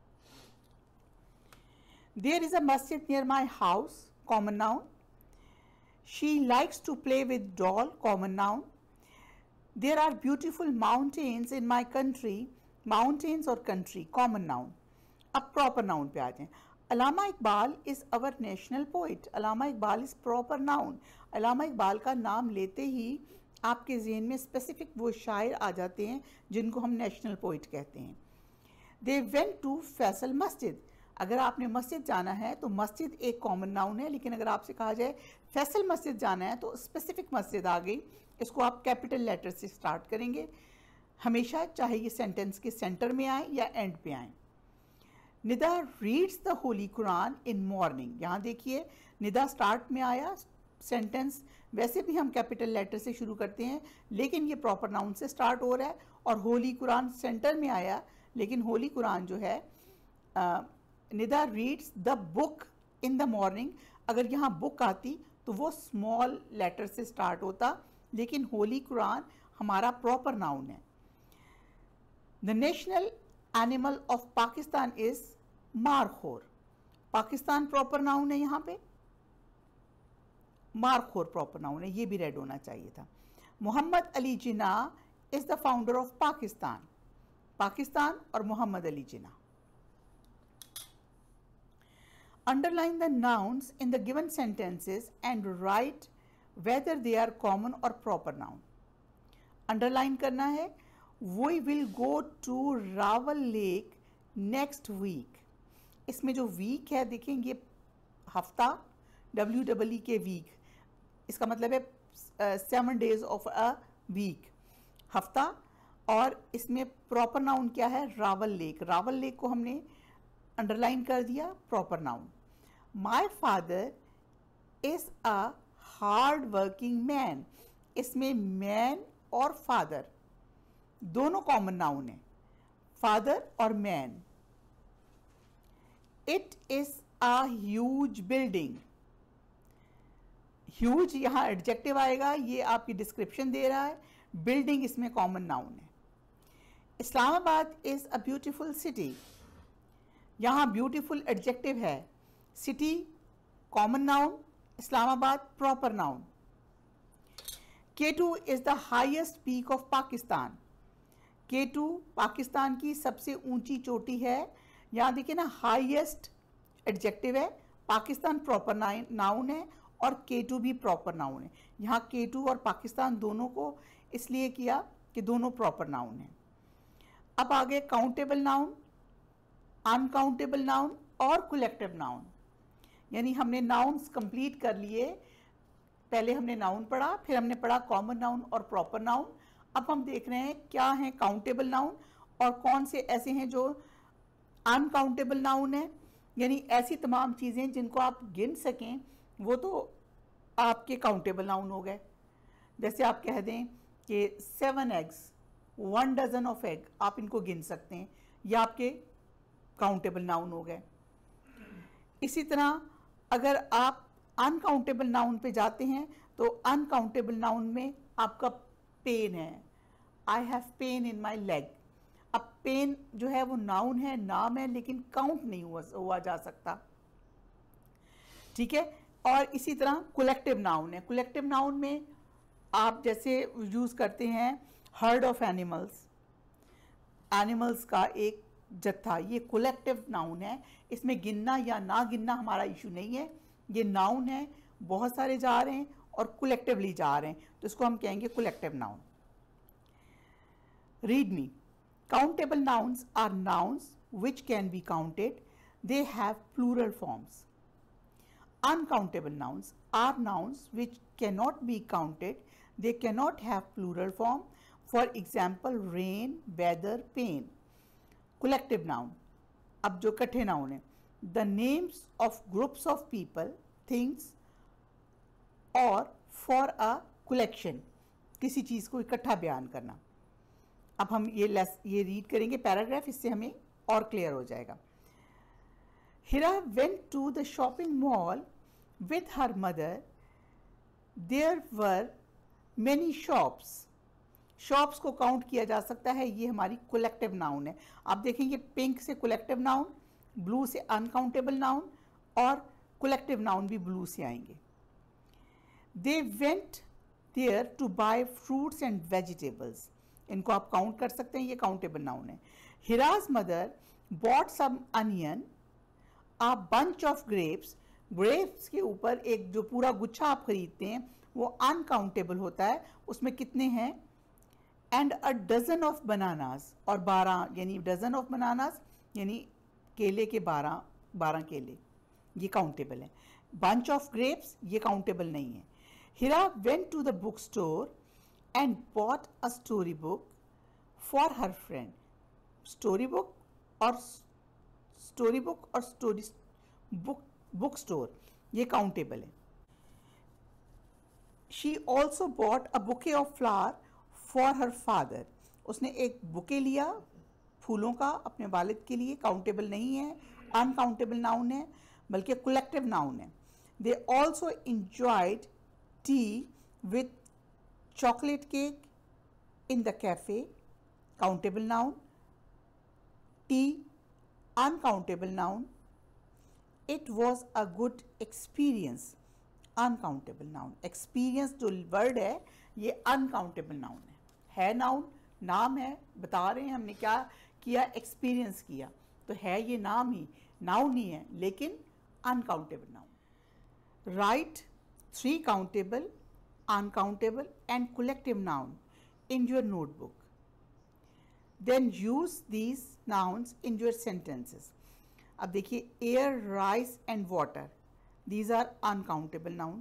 There is a masjid near my house, common noun. She likes to play with doll, common noun. There are beautiful mountains in my country, mountains और country, common noun. अब proper noun पे आ जाएं। Allama Iqbal is our national poet, Allama Iqbal is proper noun. Allama Iqbal का नाम लेते ही आपके ज़हन में स्पेसिफिक वो शायर आ जाते हैं जिनको हम नेशनल पोइट कहते हैं। दे वेंट टू फैसल मस्जिद, अगर आपने मस्जिद जाना है तो मस्जिद एक कॉमन नाउन है, लेकिन अगर आपसे कहा जाए फैसल मस्जिद जाना है तो स्पेसिफिक मस्जिद आ गई, इसको आप कैपिटल लेटर से स्टार्ट करेंगे हमेशा, चाहे ये सेंटेंस के सेंटर में आए या एंड पे आए। Nida reads the holy Quran in morning, यहाँ देखिए निदा स्टार्ट में आया, सेंटेंस वैसे भी हम कैपिटल लेटर से शुरू करते हैं, लेकिन ये प्रॉपर नाउन से स्टार्ट हो रहा है। और होली कुरान सेंटर में आया, लेकिन होली कुरान जो है, Nida reads the book in the morning, अगर यहाँ बुक आती तो वो स्मॉल लेटर से स्टार्ट होता, लेकिन होली कुरान हमारा प्रॉपर नाउन है। The national animal of Pakistan is markhor, Pakistan proper noun है, यहाँ पे मारखोर प्रॉपर नाउन है, ये भी रेड होना चाहिए था। Muhammad Ali Jinnah is the founder of Pakistan, Pakistan और Muhammad Ali Jinnah. Underline the nouns in the given sentences and write whether they are common और प्रॉपर नाउन। अंडरलाइन करना है, we will go to Rawal Lake next week. इसमें जो वीक है देखेंगे हफ्ता, डब्ल्यू डबल ई के वीक, इसका मतलब है seven days of a week, हफ्ता। और इसमें प्रॉपर नाउन क्या है, रावल लेक, रावल लेक को हमने अंडरलाइन कर दिया, proper noun. My father is a hard working man, इसमें मैन और फादर दोनों कॉमन नाउन है, फादर और man. It is a huge building. Huge यहाँ एडजेक्टिव आएगा, ये आपकी डिस्क्रिप्शन दे रहा है, बिल्डिंग इसमें कॉमन नाउन है। Islamabad is a beautiful city, यहाँ ब्यूटीफुल एडजेक्टिव है, city common noun, Islamabad proper noun. K two is the highest peak of Pakistan, K two Pakistan की सबसे ऊंची चोटी है। यहाँ देखिए ना, हाईएस्ट एडजेक्टिव है, पाकिस्तान प्रॉपर नाउन है और के टू भी प्रॉपर नाउन है। यहाँ के टू और पाकिस्तान दोनों को इसलिए किया कि दोनों प्रॉपर नाउन है। अब आगे काउंटेबल नाउन, अनकाउंटेबल नाउन और कलेक्टिव नाउन, यानी हमने नाउन्स कंप्लीट कर लिए। पहले हमने नाउन पढ़ा, फिर हमने पढ़ा कॉमन नाउन और प्रॉपर नाउन। अब हम देख रहे हैं क्या है काउंटेबल नाउन और कौन से ऐसे हैं जो अनकाउंटेबल नाउन है, यानी ऐसी तमाम चीज़ें जिनको आप गिन सकें वो तो आपके काउंटेबल नाउन हो गए। जैसे आप कह दें कि seven eggs, one dozen of egg, आप इनको गिन सकते हैं, ये आपके काउंटेबल नाउन हो गए। इसी तरह अगर आप अनकाउंटेबल नाउन पे जाते हैं तो अनकाउंटेबल नाउन में आपका पेन है, I have pen in my leg. अब पेन जो है वो नाउन है, नाम है, लेकिन काउंट नहीं हुआ, हुआ जा सकता, ठीक है। और इसी तरह कलेक्टिव नाउन है, कलेक्टिव नाउन में आप जैसे यूज करते हैं हर्ड ऑफ एनिमल्स, एनिमल्स का एक जत्था, ये कलेक्टिव नाउन है। इसमें गिनना या ना गिनना हमारा इशू नहीं है, ये नाउन है, बहुत सारे जा रहे हैं और कलेक्टिवली जा रहे हैं, तो इसको हम कहेंगे collective noun. Read me, countable nouns are nouns which can be counted, they have plural forms. Uncountable nouns are nouns which cannot be counted, they cannot have plural form, for example rain, weather, pain. Collective noun, अब जो इकट्ठे noun है, the names of groups of people, things or for a collection, किसी चीज़ को इकट्ठा बयान करना। अब हम ये लेस ये रीड करेंगे पैराग्राफ, इससे हमें और क्लियर हो जाएगा। Hira went to the shopping mall with her mother. There were many shops. Shops को काउंट किया जा सकता है, ये हमारी कलेक्टिव नाउन है। आप देखेंगे पिंक से कलेक्टिव नाउन, ब्लू से अनकाउंटेबल नाउन और कलेक्टिव नाउन भी ब्लू से आएंगे। They went there to buy fruits and vegetables. इनको आप काउंट कर सकते हैं, ये काउंटेबल नाउन है। Hira's mother bought some onion, a bunch of grapes. Grapes के ऊपर एक जो पूरा गुच्छा आप खरीदते हैं वो अनकाउंटेबल होता है, उसमें कितने हैं, and a dozen of bananas, और बारह, यानी डजन ऑफ बनानास यानी केले के बारह बारह केले, ये काउंटेबल है। बंच ऑफ ग्रेप्स ये काउंटेबल नहीं है। Hira went to the book store and bought a story book for her friend. Story book और स्टोरी बुक और स्टोरी बुक बुक स्टोर ये काउंटेबल है। She also bought a bouquet of flower for her father. उसने एक bouquet लिया फूलों का अपने वालिद के लिए, काउंटेबल नहीं है, अनकाउंटेबल नाउन है, बल्कि कलेक्टिव नाउन है। They also enjoyed tea with chocolate cake in the cafe, countable noun. Tea uncountable noun. It was a good experience, uncountable noun. Experience जो वर्ड है ये uncountable noun है, है नाउन, नाम है, बता रहे हैं हमने क्या किया, एक्सपीरियंस किया, तो है ये नाम ही, नाउन ही है, लेकिन uncountable noun. Write three countable, uncountable and collective noun in your notebook. Then use these nouns in your sentences. अब देखिए, air, rice and water, these are uncountable noun.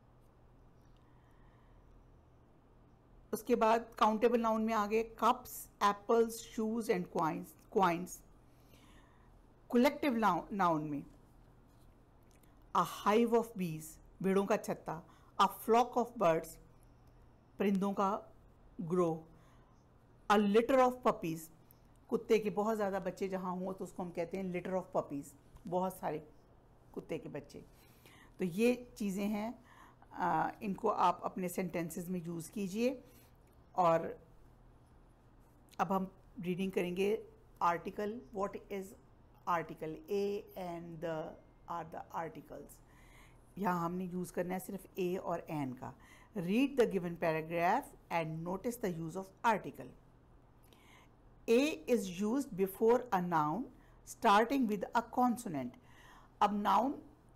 उसके बाद काउंटेबल नाउन में आगे cups, apples, shoes and coins coins. Collective noun में a hive of बीज, भेड़ों का छत्ता, अ फ्लॉक ऑफ बर्ड्स, परिंदों का ग्रोह, अ लिटर ऑफ पपीज, कुत्ते के बहुत ज़्यादा बच्चे जहाँ हों तो उसको हम कहते हैं लिटर ऑफ पपीज़, बहुत सारे कुत्ते के बच्चे। तो ये चीज़ें हैं, आ, इनको आप अपने सेंटेंसेस में यूज़ कीजिए। और अब हम रीडिंग करेंगे article. What is article? A and the are the articles. यहाँ हमने यूज़ करना है सिर्फ ए और एन का। Read the given paragraph and notice the use of article. A is used before a noun starting with a consonant. अब noun,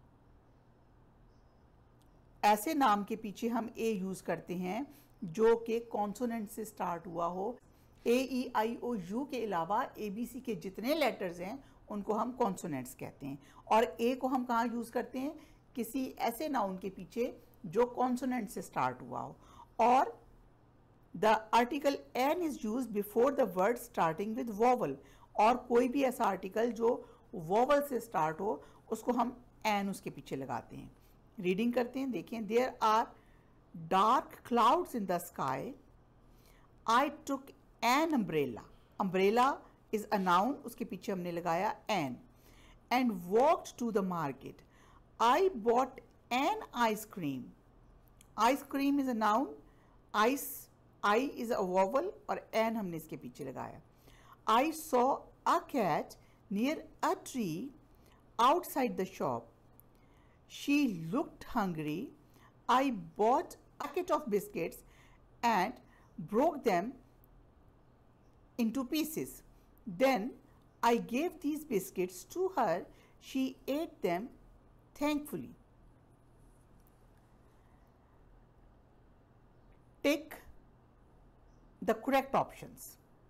ऐसे नाम के पीछे हम ए यूज़ करते हैं जो कि कॉन्सोनेंट से स्टार्ट हुआ हो। ए ई आई ओ यू के अलावा ए बी सी के जितने लेटर्स हैं उनको हम कॉन्सोनेंट्स कहते हैं। और ए को हम कहाँ यूज़ करते हैं? किसी ऐसे नाउन के पीछे जो कॉन्सोनेंट से स्टार्ट हुआ हो। और the article an is use before the word starting with vowel. और कोई भी ऐसा आर्टिकल जो वॉवल से स्टार्ट हो उसको हम एन उसके पीछे लगाते हैं। रीडिंग करते हैं, देखें। There are dark clouds in the sky. I took an umbrella. Umbrella is a noun, उसके पीछे हमने लगाया an. And walked to the market. I bought an ice cream. Ice cream is a noun, ice, I is a vowel और an हमने इसके पीछे लगाया। I saw a cat near a tree outside the shop. She looked hungry. I bought a packet of biscuits and broke them into pieces. Then I gave these biscuits to her. She ate them thankfully. Take the correct options.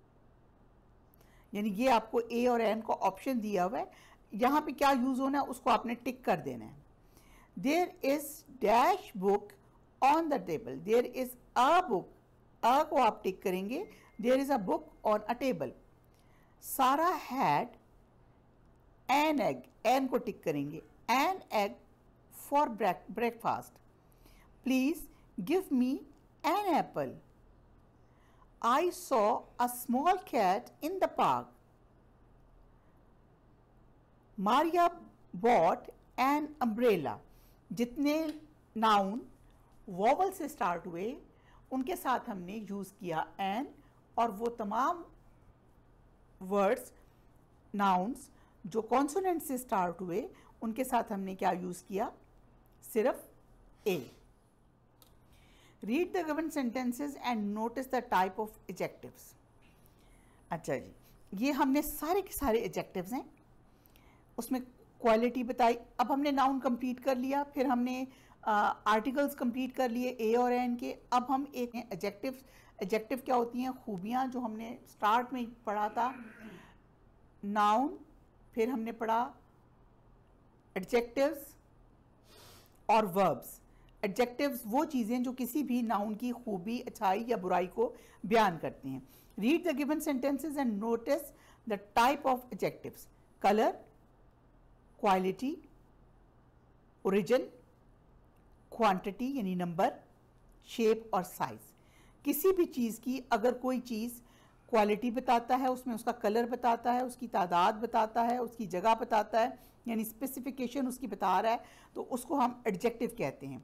यानी ये आपको ए और an का option दिया हुआ है, यहाँ पे क्या यूज होना है उसको आपने टिक कर देना है। There is dash book on the table. There is a book, a को आप टिक करेंगे। There is a book on a table. Sarah had an egg, an को टिक करेंगे। An egg for breakfast. Please give me an apple. I saw a small cat in the park. Maria bought an umbrella. जितने noun vowel से start हुए उनके साथ हमने use किया N, और वो तमाम वर्ड्स, नाउन्स जो कॉन्सोनेंट से स्टार्ट हुए उनके साथ हमने क्या यूज़ किया? सिर्फ a. Read the given sentences and notice the type of adjectives. अच्छा जी, ये हमने सारे के सारे एडजेक्टिव्स हैं, उसमें क्वालिटी बताई। अब हमने नाउन कंप्लीट कर लिया, फिर हमने आर्टिकल्स कंप्लीट कर लिए ए और एन के। अब हम एक एडजेक्टिव्स, एडजेक्टिव क्या होती हैं? खूबियाँ, जो हमने स्टार्ट में पढ़ा था। नाउन, फिर हमने पढ़ा एडजेक्टिव्स और वर्ब्स। एडजेक्टिव्स वो चीज़ें जो किसी भी नाउन की खूबी, अच्छाई या बुराई को बयान करते हैं। Read the given sentences and notice the type of adjectives. Colour, quality, origin, quantity यानी नंबर, शेप और साइज। किसी भी चीज़ की अगर कोई चीज़ क्वालिटी बताता है, उसमें उसका कलर बताता है, उसकी तादाद बताता है, उसकी जगह बताता है, यानी स्पेसिफिकेशन उसकी बता रहा है, तो उसको हम एडजेक्टिव कहते हैं।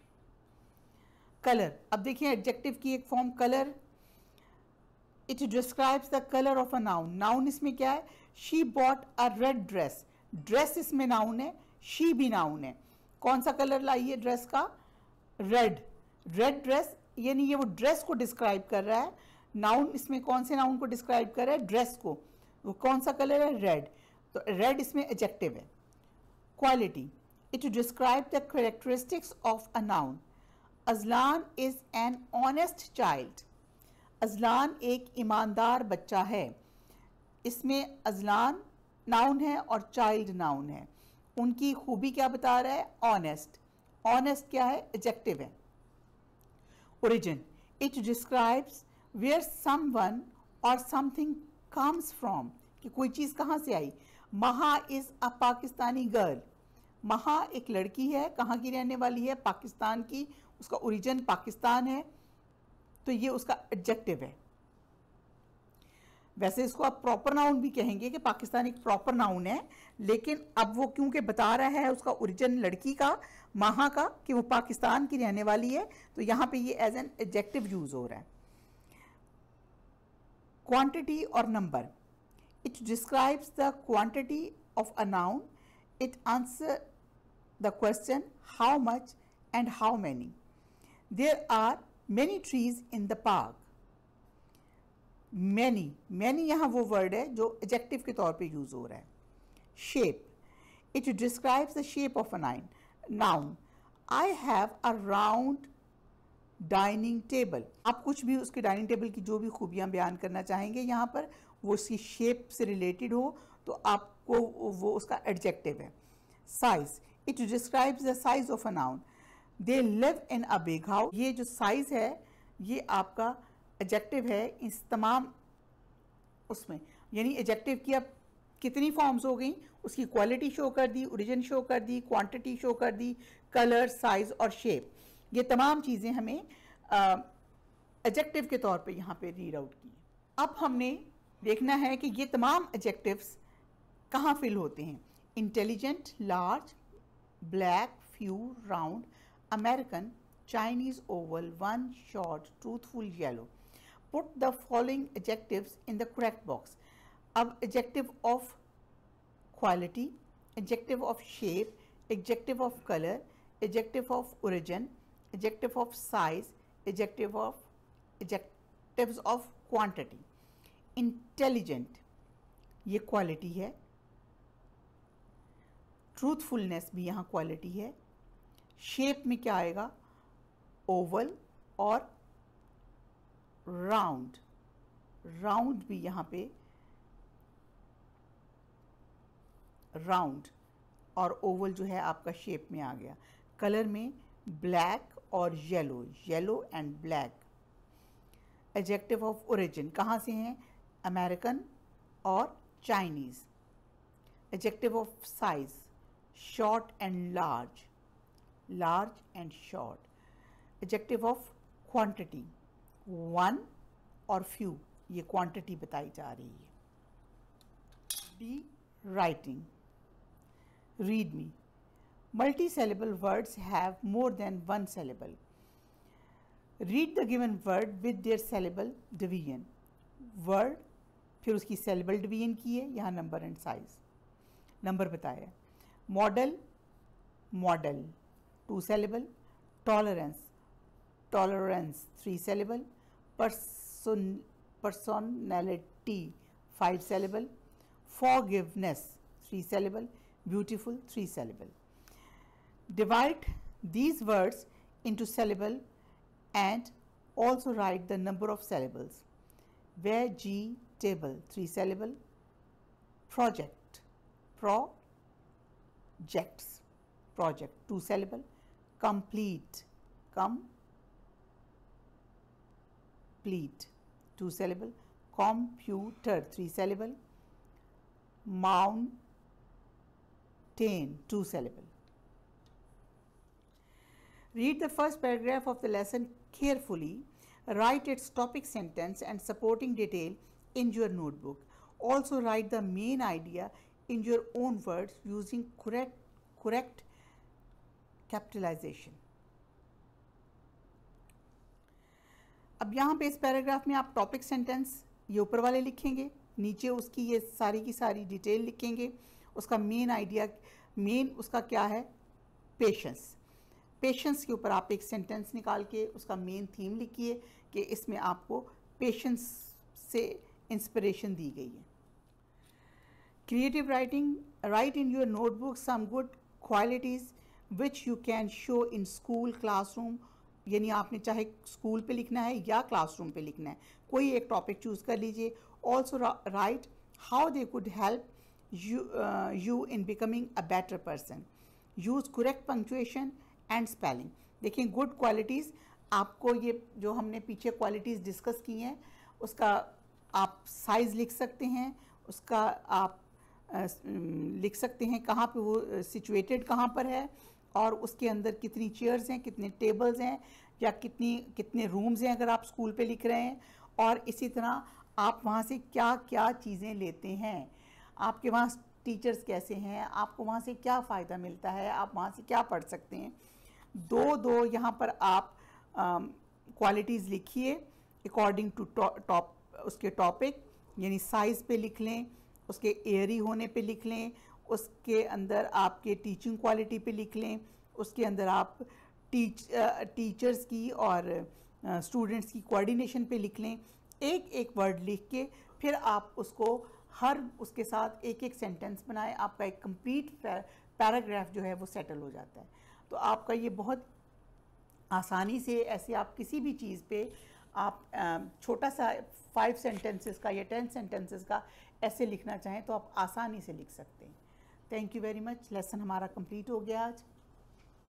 कलर, अब देखिए एडजेक्टिव की एक form colour. It describes the colour of a noun. Noun इसमें क्या है? She bought a red dress. Dress इसमें नाउन है, शी भी नाउन है। कौन सा कलर लाई है ड्रेस का? रेड। रेड ड्रेस, यानी ये वो ड्रेस को डिस्क्राइब कर रहा है। नाउन इसमें कौन से नाउन को डिस्क्राइब कर रहा है? ड्रेस को। वो कौन सा कलर है? रेड। तो रेड इसमें एडजेक्टिव है। Quality, it describe the characteristics of a noun. Ajlan is an honest child. Ajlan एक ईमानदार बच्चा है। इसमें अजलान नाउन है और चाइल्ड नाउन है। उनकी खूबी क्या बता रहा है? ऑनेस्ट। ऑनेस्ट क्या है? एडजेक्टिव है। Origin, it describes where someone or something comes from, कि कोई चीज़ कहाँ से आई। महा इज़ अ पाकिस्तानी गर्ल। महा एक लड़की है, कहाँ की रहने वाली है? पाकिस्तान की। उसका ओरिजिन पाकिस्तान है, तो ये उसका एडजेक्टिव है। वैसे इसको आप प्रॉपर नाउन भी कहेंगे कि पाकिस्तान एक प्रॉपर नाउन है, लेकिन अब वो क्योंकि बता रहा है उसका ओरिजिन लड़की का, माहा का, कि वो पाकिस्तान की रहने वाली है, तो यहाँ पे ये एज एन एडजेक्टिव यूज हो रहा है। क्वांटिटी और number, it describes the quantity of a noun, it answer the question how much and how many. There are many trees in the park. Many, many यहाँ वो word है जो adjective के तौर पे यूज हो रहा है। Shape, it describes the shape of a nine noun. I have a round dining table. आप कुछ भी उसके डाइनिंग टेबल की जो भी खूबियां बयान करना चाहेंगे यहाँ पर, वो उसकी शेप से रिलेटेड हो तो आपको वो उसका एडजेक्टिव है। Size, it describes the size of a noun. They live in a big house. ये जो साइज है ये आपका एडजेक्टिव है इस तमाम उसमें, यानी एडजेक्टिव की अब कितनी फॉर्म्स हो गई, उसकी क्वालिटी शो कर दी, ओरिजिन शो कर दी, क्वांटिटी शो कर दी, कलर, साइज और शेप, ये तमाम चीज़ें हमें एडजेक्टिव के तौर पे यहाँ पे रीड आउट की। अब हमने देखना है कि ये तमाम एडजेक्टिव्स कहाँ फिल होते हैं। Intelligent, large, black, few, round, American, Chinese, oval, one, short, truthful, yellow. Put the following adjectives in the correct box. अब adjective of quality, adjective of shape, adjective of color, adjective of origin, adjective of size, adjective of adjectives of quantity. Intelligent, ये quality है। Truthfulness भी यहाँ quality है। Shape में क्या आएगा, Oval और राउंड, राउंड भी यहाँ पे राउंड और ओवल जो है आपका शेप में आ गया। कलर में ब्लैक और yellow, yellow and black. Adjective of origin कहाँ से हैं, अमेरिकन और Chinese. Adjective of size, short and large, large and short. Adjective of quantity, one और फ्यू, ये क्वांटिटी बताई जा रही है। D, writing, read me. Multi syllable words have more than one syllable. Read the given word with their syllable division. Word फिर उसकी syllable division की है, यहाँ नंबर एंड साइज, नंबर बताया। Model, model two syllable. Tolerance, tolerance, three syllable. Person, personality, five syllable. Forgiveness, three syllable. Beautiful, three syllable. Divide these words into syllable and also write the number of syllables. Vegetable, three syllable. Project, projects, project, two syllable. Complete, come complete, two syllable. Computer, three syllable. Mountain, two syllable. Read the first paragraph of the lesson carefully. Write its topic sentence and supporting detail in your notebook. Also write the main idea in your own words using correct, correct capitalization. अब यहाँ पे इस paragraph में आप topic sentence ये ऊपर वाले लिखेंगे, नीचे उसकी ये सारी की सारी डिटेल लिखेंगे। उसका मेन आइडिया, मेन उसका क्या है, पेशेंस। पेशेंस के ऊपर आप एक सेंटेंस निकाल के उसका मेन थीम लिखिए कि इसमें आपको पेशेंस से इंस्पिरेशन दी गई है। Creative writing, write in your notebook some good qualities which you can show in school, classroom, यानी आपने चाहे स्कूल पे लिखना है या क्लासरूम पे लिखना है, कोई एक टॉपिक चूज़ कर लीजिए। Also write how they could help you you in becoming a better person. Use correct punctuation and spelling. देखिए गुड क्वालिटीज़, आपको ये जो हमने पीछे क्वालिटीज़ डिस्कस की हैं उसका आप साइज़ लिख सकते हैं, उसका आप आ, लिख सकते हैं कहाँ पे वो सिचुएटेड कहाँ पर है और उसके अंदर कितनी चेयर्स हैं, कितने टेबल्स हैं या कितनी कितने रूम्स हैं अगर आप स्कूल पे लिख रहे हैं। और इसी तरह आप वहाँ से क्या क्या चीज़ें लेते हैं, आपके वहाँ टीचर्स कैसे हैं, आपको वहाँ से क्या फ़ायदा मिलता है, आप वहाँ से क्या पढ़ सकते हैं। दो दो यहाँ पर आप क्वालिटीज़ लिखिए अकॉर्डिंग टू टॉप उसके टॉपिक, यानी साइज़ पे लिख लें, उसके एयरी होने पे लिख लें, उसके अंदर आपके टीचिंग क्वालिटी पे लिख लें, उसके अंदर आप टीच टीचर्स की और स्टूडेंट्स की कोऑर्डिनेशन पे लिख लें। एक एक वर्ड लिख के फिर आप उसको हर उसके साथ एक एक सेंटेंस बनाएं, आपका एक कंप्लीट पैराग्राफ जो है वो सेटल हो जाता है। तो आपका ये बहुत आसानी से, ऐसे आप किसी भी चीज़ पे आप छोटा सा फाइव सेंटेंसेस का या टेन सेंटेंसेस का ऐसे लिखना चाहें तो आप आसानी से लिख सकते हैं। Thank you very much. Lesson हमारा कंप्लीट हो गया आज।